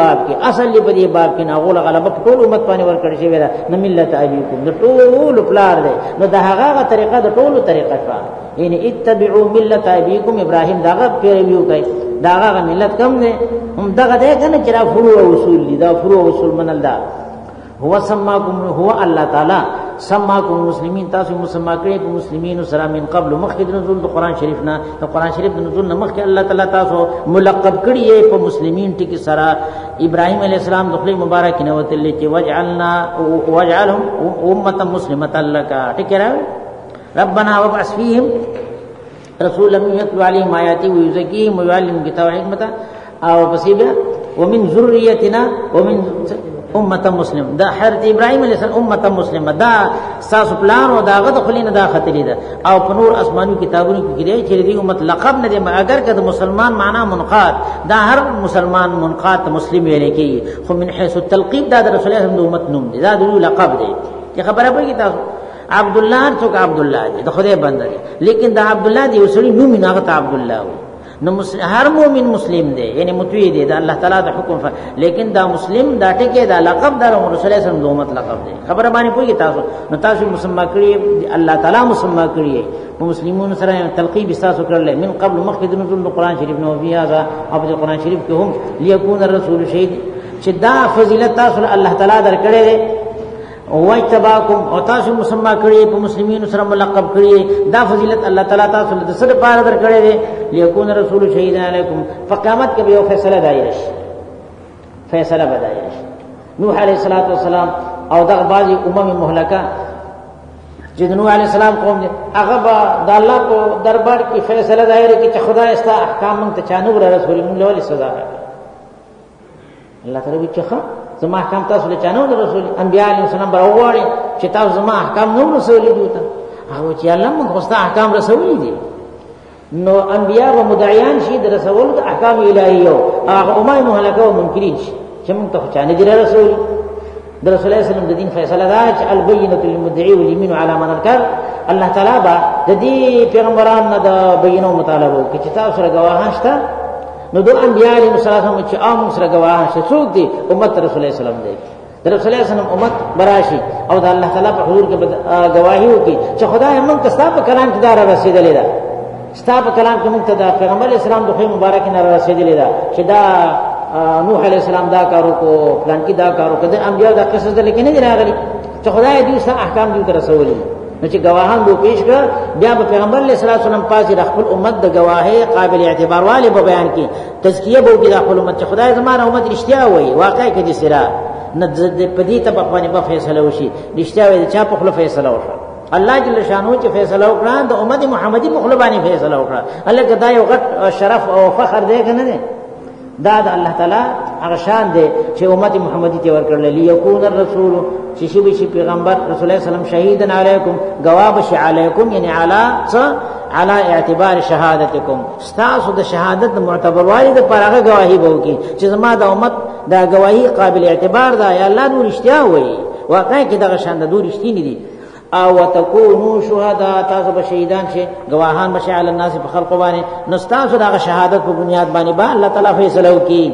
باب کې نه غول غلبه ټول امت باندې ورکړی شوی دا نه ملت ابيكم د ټول پلار دی نو دا هغه طریقه د ټولو طریقه شوه یعنی اتبعوا ملت ابيكم ابراهيم داغه پیروي کوي داغه ملت کم دی هم دغه دی کنه چې فروع او اصول دي دا فروع او اصول منل دا هو سماکم هو الله تعالی سماکم مسلمین تاسو مسما کړی په مسلمانینو سره من قبل مخکې نزول د قران شریف نه د قران شریف د نزول نه مخکې الله تعالی تاسو ملقب کړی په مسلمین ټکی سره ابراهیم علیه السلام د خپل مبارک نه وتل چې وجعلهم امه مسلمه لك ټکی را ربنا وابعث فيهم رسولا يتلو عليهم آياتك ويزكيهم ويعلمهم الكتاب والحكمة او بصيبه ومن ذريتنا ومن امه مسلم دا حضرت ابراهيم عليه السلام امه مسلمه دا ساس پلان او دا غد خلینه دا خطرې ده او په نور اسماني کتابونو کې کېږي چې دې امت لقب نه دی اگر کده مسلمان معنا منقاد دا هر مسلمان منقاد مسلم ویل کېږي خو من حيث التلقيب دا رسول الله د امت نوم دی دا د لقب دی چې خبره پوهیږي تاسو عبد الله څوک عبد الله دی د خدای بنده دی لیکن دا عبد الله دی وسړي نوم نه غته عبد الله وي نو هر مومن مسلم دی یعنی متوی دی دا الله تعالی د حکم لیکن دا مسلم دا ټکی دا لقب دا رسول الله صلی الله علیه وسلم د امت لقب دی خبره باندې پوهیږي تاسو نو تاسو مسما کړی الله تعالی مسما کړی په مسلمانانو سره تلقیب تاسو کړل من قبل مخکې د نزول قرآن شریف نو بیا دا او د قرآن شریف کې هم ليكون الرسول شهید چې دا فضیلت تاسو الله تعالی درکړي دی وایتباکم او تاسو مسما کړی په مسلمانانو سره ملقب کړی دا فضیلت الله تعالی تاسو له سره پاره درکړي دی لیکون رسول شهید علیکم فقامت کې یو فیصله دایرش فیصله بدایش نوح علیہ الصلوۃ والسلام او دغه بعضی مهلکه چې نوح علیہ السلام قوم دي هغه د الله په دربار کې فیصله دایره کې چې خدای استا احکام مونږ ته چانو رسول الله له سزا الله تعالی وچخه زما احکام تاسو له چانو رسول انبیاء علیهم السلام براوړي چې تاسو زما احکام نو رسول دي ته هغه چې الله موږ خوسته احکام رسول دي نو انبیاء و مدعیان شي د رسول د احکام الهیو هغه امه مهلکه او منکرین شي چې موږ ته چانه دي رسول د رسول الله صلی الله علیه وسلم د دین فیصله ده چې البینه للمدعی والیمین علی من انکر الله تعالی با د دې پیغمبرانو د بینو مطالبه کوي چې تاسو سره گواهان شته نو دو انبیاء علیهم السلام چې عام سره گواهان شته څوک دي امت رسول الله صلی الله علیه وسلم دی د رسول الله صلی الله علیه وسلم امت براشي او د الله تعالی په حضور کې گواهی وکړي چې خدای موږ ته ستاسو کلام کې دار رسیدلې ده ستاسو کلام کې موږ ته د پیغمبر اسلام د خو مبارک نه رسیدلې ده چې دا نوح علیہ السلام دا کارو کو پلان کی دا کارو کو د انبیاء دا قصص ده لیکن نه راغلي چې خدای دې سره احکام دې رسولي نو چې گواهان دو پیش کړ بیا په پیغمبر علیہ الصلوۃ والسلام پاسې خپل امت د گواهی قابل اعتبار والے په بیان کې تزکیه به د خپل امت چې خدای زماره امت رښتیا وایي واقعي کې دې سره نه په دې ته په باندې فیصله وشي رښتیا وایي چې په خپل فیصله وشي الله جل شانو چې فیصله وکړه د امت محمدي په خپل باندې فیصله وکړه الله کدا یو غټ شرف او فخر دی کنه نه دا د الله تعالی هغه شان دی چې امت محمدي ته ورکړل لیکون الرسول چې شي پیغمبر رسول الله صلی الله علیه وسلم شهیدن علیکم گواه شي علیکم یعنی علی اعتبار شهادتکم استاسو د شهادت معتبر والی د پرغه گواہی بو کی چې زما د امت دا گواہی قابل اعتبار ده یا الله نور اشتیا وایي واقعي کې دغه شان د دور اشتینی دي او وتكونوا شهداء تاسو به شهیدان شي گواهان بشي علی الناس په خلق باندې نو تاسو دغه شهادت په بنیاد باندې با الله تعالی فیصله وکي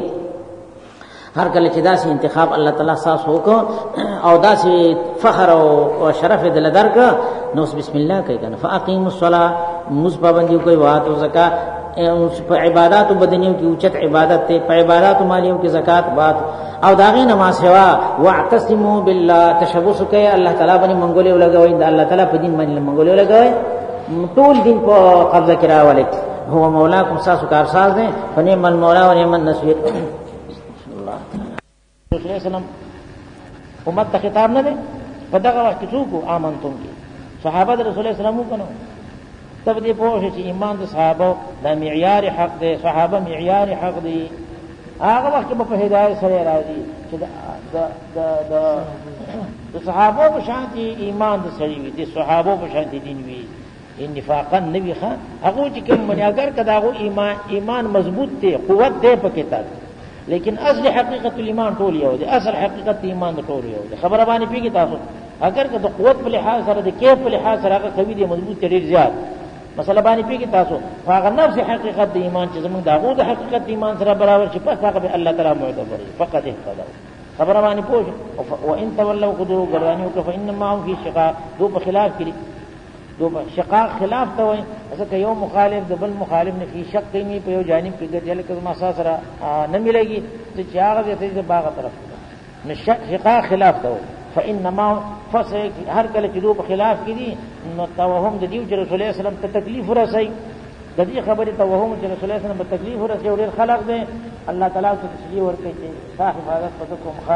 هر کله چې داسې انتخاب الله تعالی ساس وکړو او داسې فخر او شرف دل درک نو بسم الله کوي کنه فاقیموا الصلاه مصبابندیو کوي وات او زکات په عبادت بدنیو کې اوچت عبادت ته په عبادت مالیو کې زکات بات او داغه نماز سوا واعتصموا بالله تشبث کوي الله تعالی باندې منګولې ولګوي د الله تعالی په دین باندې منګولې ولګوي ټول دین په قبضه کې راولي هو مولاکم ساسو کارساز دي فنعم المولا ونعم النصير الله رسول الله سلام امت ته خطاب نه دي په دغه وخت کې څوک امنتم کې صحابه رسول الله سلام وکړو تب دې پوه چې ایمان د صحابه د معیار حق دی صحابه معیار حق دی هغه وخت په هدايت سره راځي چې د صحابه په شانتي ایمان د سړي وي د صحابه په شانتي دین وي انفاقا نبی خان هغه چې کوم باندې اگر کداغو ایمان مضبوط دی قوت دی پکې تا لیکن اصل حقیقت ایمان ټول یو دی اصل حقیقت ایمان ټول یو دی خبره باندې پیږي تاسو اگر که د قوت په لحاظ سره د کیف په لحاظ سره هغه قوي دی مضبوط دی ډیر زیات مسله باندې پیږي تاسو هغه نفس حقیقت د ایمان چې زمونږ دغه د حقیقت ایمان سره برابر شي پس هغه به الله تعالی معتبر فقط اهتدوا خبر باندې پوه وان تولوا قدروا غرانیو که فانما هم فی شقاق دو په خلاف کړي دو په شقاق خلاف ته وایي ځکه یو مخالف د بل مخالف نه فی شق کوي په یو جانب کې ګرځي لکه ما سره نه ملېږي چې هغه دې باغ طرف نه شقاق خلاف ته وایي فانما فسق هر کله چې دو په خلاف کړي نو توهم د دیو چې رسول الله صلی الله علیه وسلم ته تکلیف ورسي د دې خبرې توهم چې رسول الله صلی الله علیه وسلم ته تکلیف ورسي او ډېر خلق دي الله تعالی ته تسلیه ورکړي چې صاحب حفاظت پتکم خا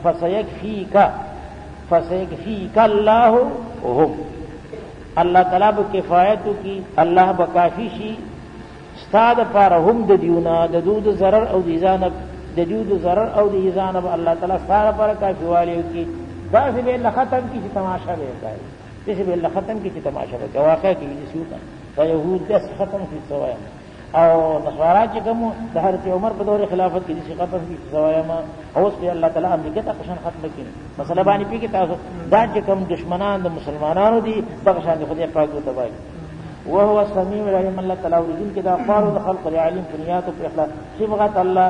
فسيكفيك الله وهم الله تعالی به کفایت کی الله بکافی شي استاد پر هم د دیونا د دود zarar او د ایزان د دود zarar او د ایزان الله تعالی سره پر کافی والی کی داسې به ختم کی چې تماشا به کوي داسې به ختم کی چې تماشا به کوي واقع کی دې شو دا يهود داس ختم کی سوایا او نصارا چې کوم د حضرت عمر په دور خلافت کې دې ختم کی سوایا ما اوس په الله تعالی امریکا ته قشن ختم کړي مثلا باندې پیږي تاسو دا چې کوم دشمنان د مسلمانانو دي بغشان دي خدای پاک ته وایي وهو السميع العليم الله تعالی ورجل کې دا اخبار د خلق العليم بنیات او اخلاق صبغت الله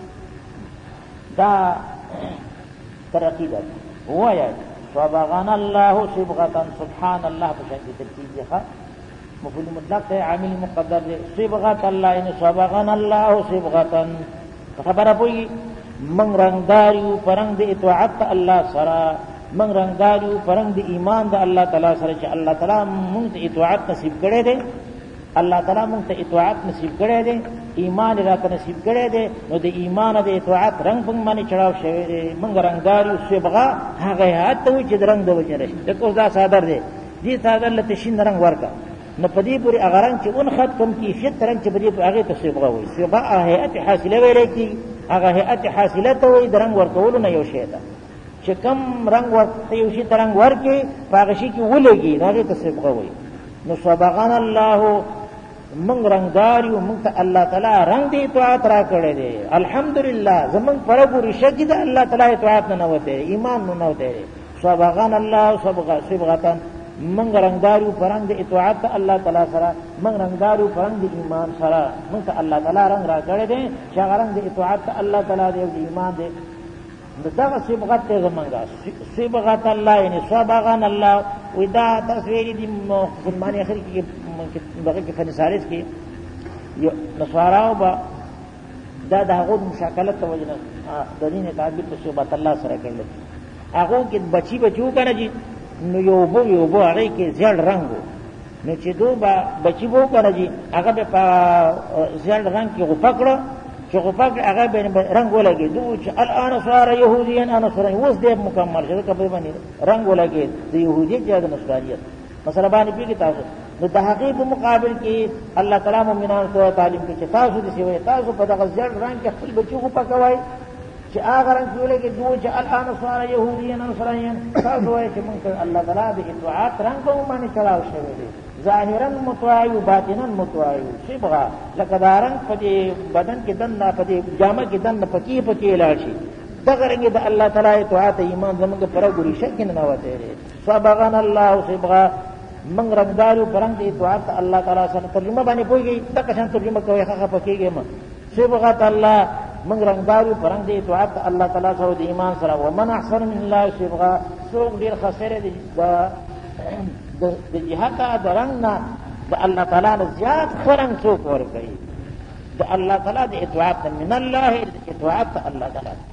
دا ترقی ده وایا صبغان الله صبغه سبحان الله بشکل ترتیب ده مفعول مطلق ہے عامل مقدر ہے صبغت اللہ ان صبغان اللہ صبغه خبره پوئی من رنگداریو پرنگ د اطاعت اللہ سرا من رنگداریو پرنگ د ایمان د اللہ تعالی سره چې الله تعالی مونږ ته اطاعت نصیب کړي دے الله تعالی مونږ ته اطاعت نصیب کړي دے ایمان راته نصیب کړي دے نو د ایمان د اطاعت رنگ په باندې چڑاو شوی دے من رنگداریو صبغه هغه هات ته چې رنگ د وجره د کوز دا صادر دے دې صادر لته شین رنگ ورکا نو پدی پوری اغران چې اون خط کم کیفیت رنگ چې پدی هغه ته صبغه وي صبغه هيئت حاصله ویل کی هغه هيئت حاصله ته وي درنګ ورکول نه یو شی ده چې کم رنگ ورته یو شی ترنګ ورکی هغه شی کې ولګي هغه ته صبغه وي نو صبغان الله من رنگدار یو من ته الله تعالی رنگ دی اطاعت را کړی دی الحمدلله زمون پرګوري شګی ده الله تعالی اطاعت نه وته ایمان نه وته صبغان الله صبغه من رنگداریو پرنگ دی اطاعت اللہ تعالی سرا من رنگداریو پرنگ دی ایمان سرا من تا اللہ تعالی رنگ را کرے دیں شاہ رنگ دی اطاعت اللہ تعالی دی ایمان دی دغه صبغت ته زمونږه صبغت الله یعنی صبغان الله ودا تصویر دی مسلمان اخر کی دغه کې فنسارس کې نصاراو با دا دغه مشاکلت توجنه د دین تعبیر په صبغت الله سره کړل هغه کې بچو کنه جی نو یو بو هغه کې زیړ رنگو نو چې دو بچی وو کنه جی هغه په زیړ رنگ کې غپکړه چې غپک هغه به رنگ ولګي دو چې الان صار يهوديان انا صار اوس دې مکمل شوه کبه باندې رنگ ولګي د يهودیت جاد نصرانیت مثلا باندې پیږي تاسو نو د حقیقت مقابل کې الله تعالی مومنانو ته تعلیم کوي چې تاسو دې سوي تاسو په دغه زیړ رنگ کې خپل بچو غپکوي چې هغه رنگ ولګي دو چې الان صار يهوديان نصرانيان تاسو وایي چې موږ الله تعالی د اطاعت رنگ په باندې چلاو شوی دی ظاهرا متوایو باطنا متوایو صبغه لکه دارنګ په بدن کې دنه په جامه کې دنه پکی لاړ شي دغه رنګ د الله تعالی اطاعت ایمان زموږ پر ګوري شک نه وته صبغان الله صبغه من رنگدارو پرنګ د اطاعت الله تعالی سره ترجمه باندې پويږي دغه شان ترجمه کوي هغه پکېږي ما صبغه الله من رنگدارو پرنګ د اطاعت الله تعالی سره د ایمان سره ومن احسن من الله صبغه څوک ډیر خسره دي د جهات د رنگ نه د الله تعالی نه زیات خرنګ څوک ور کوي د الله تعالی د اطاعت من الله اطاعت الله تعالی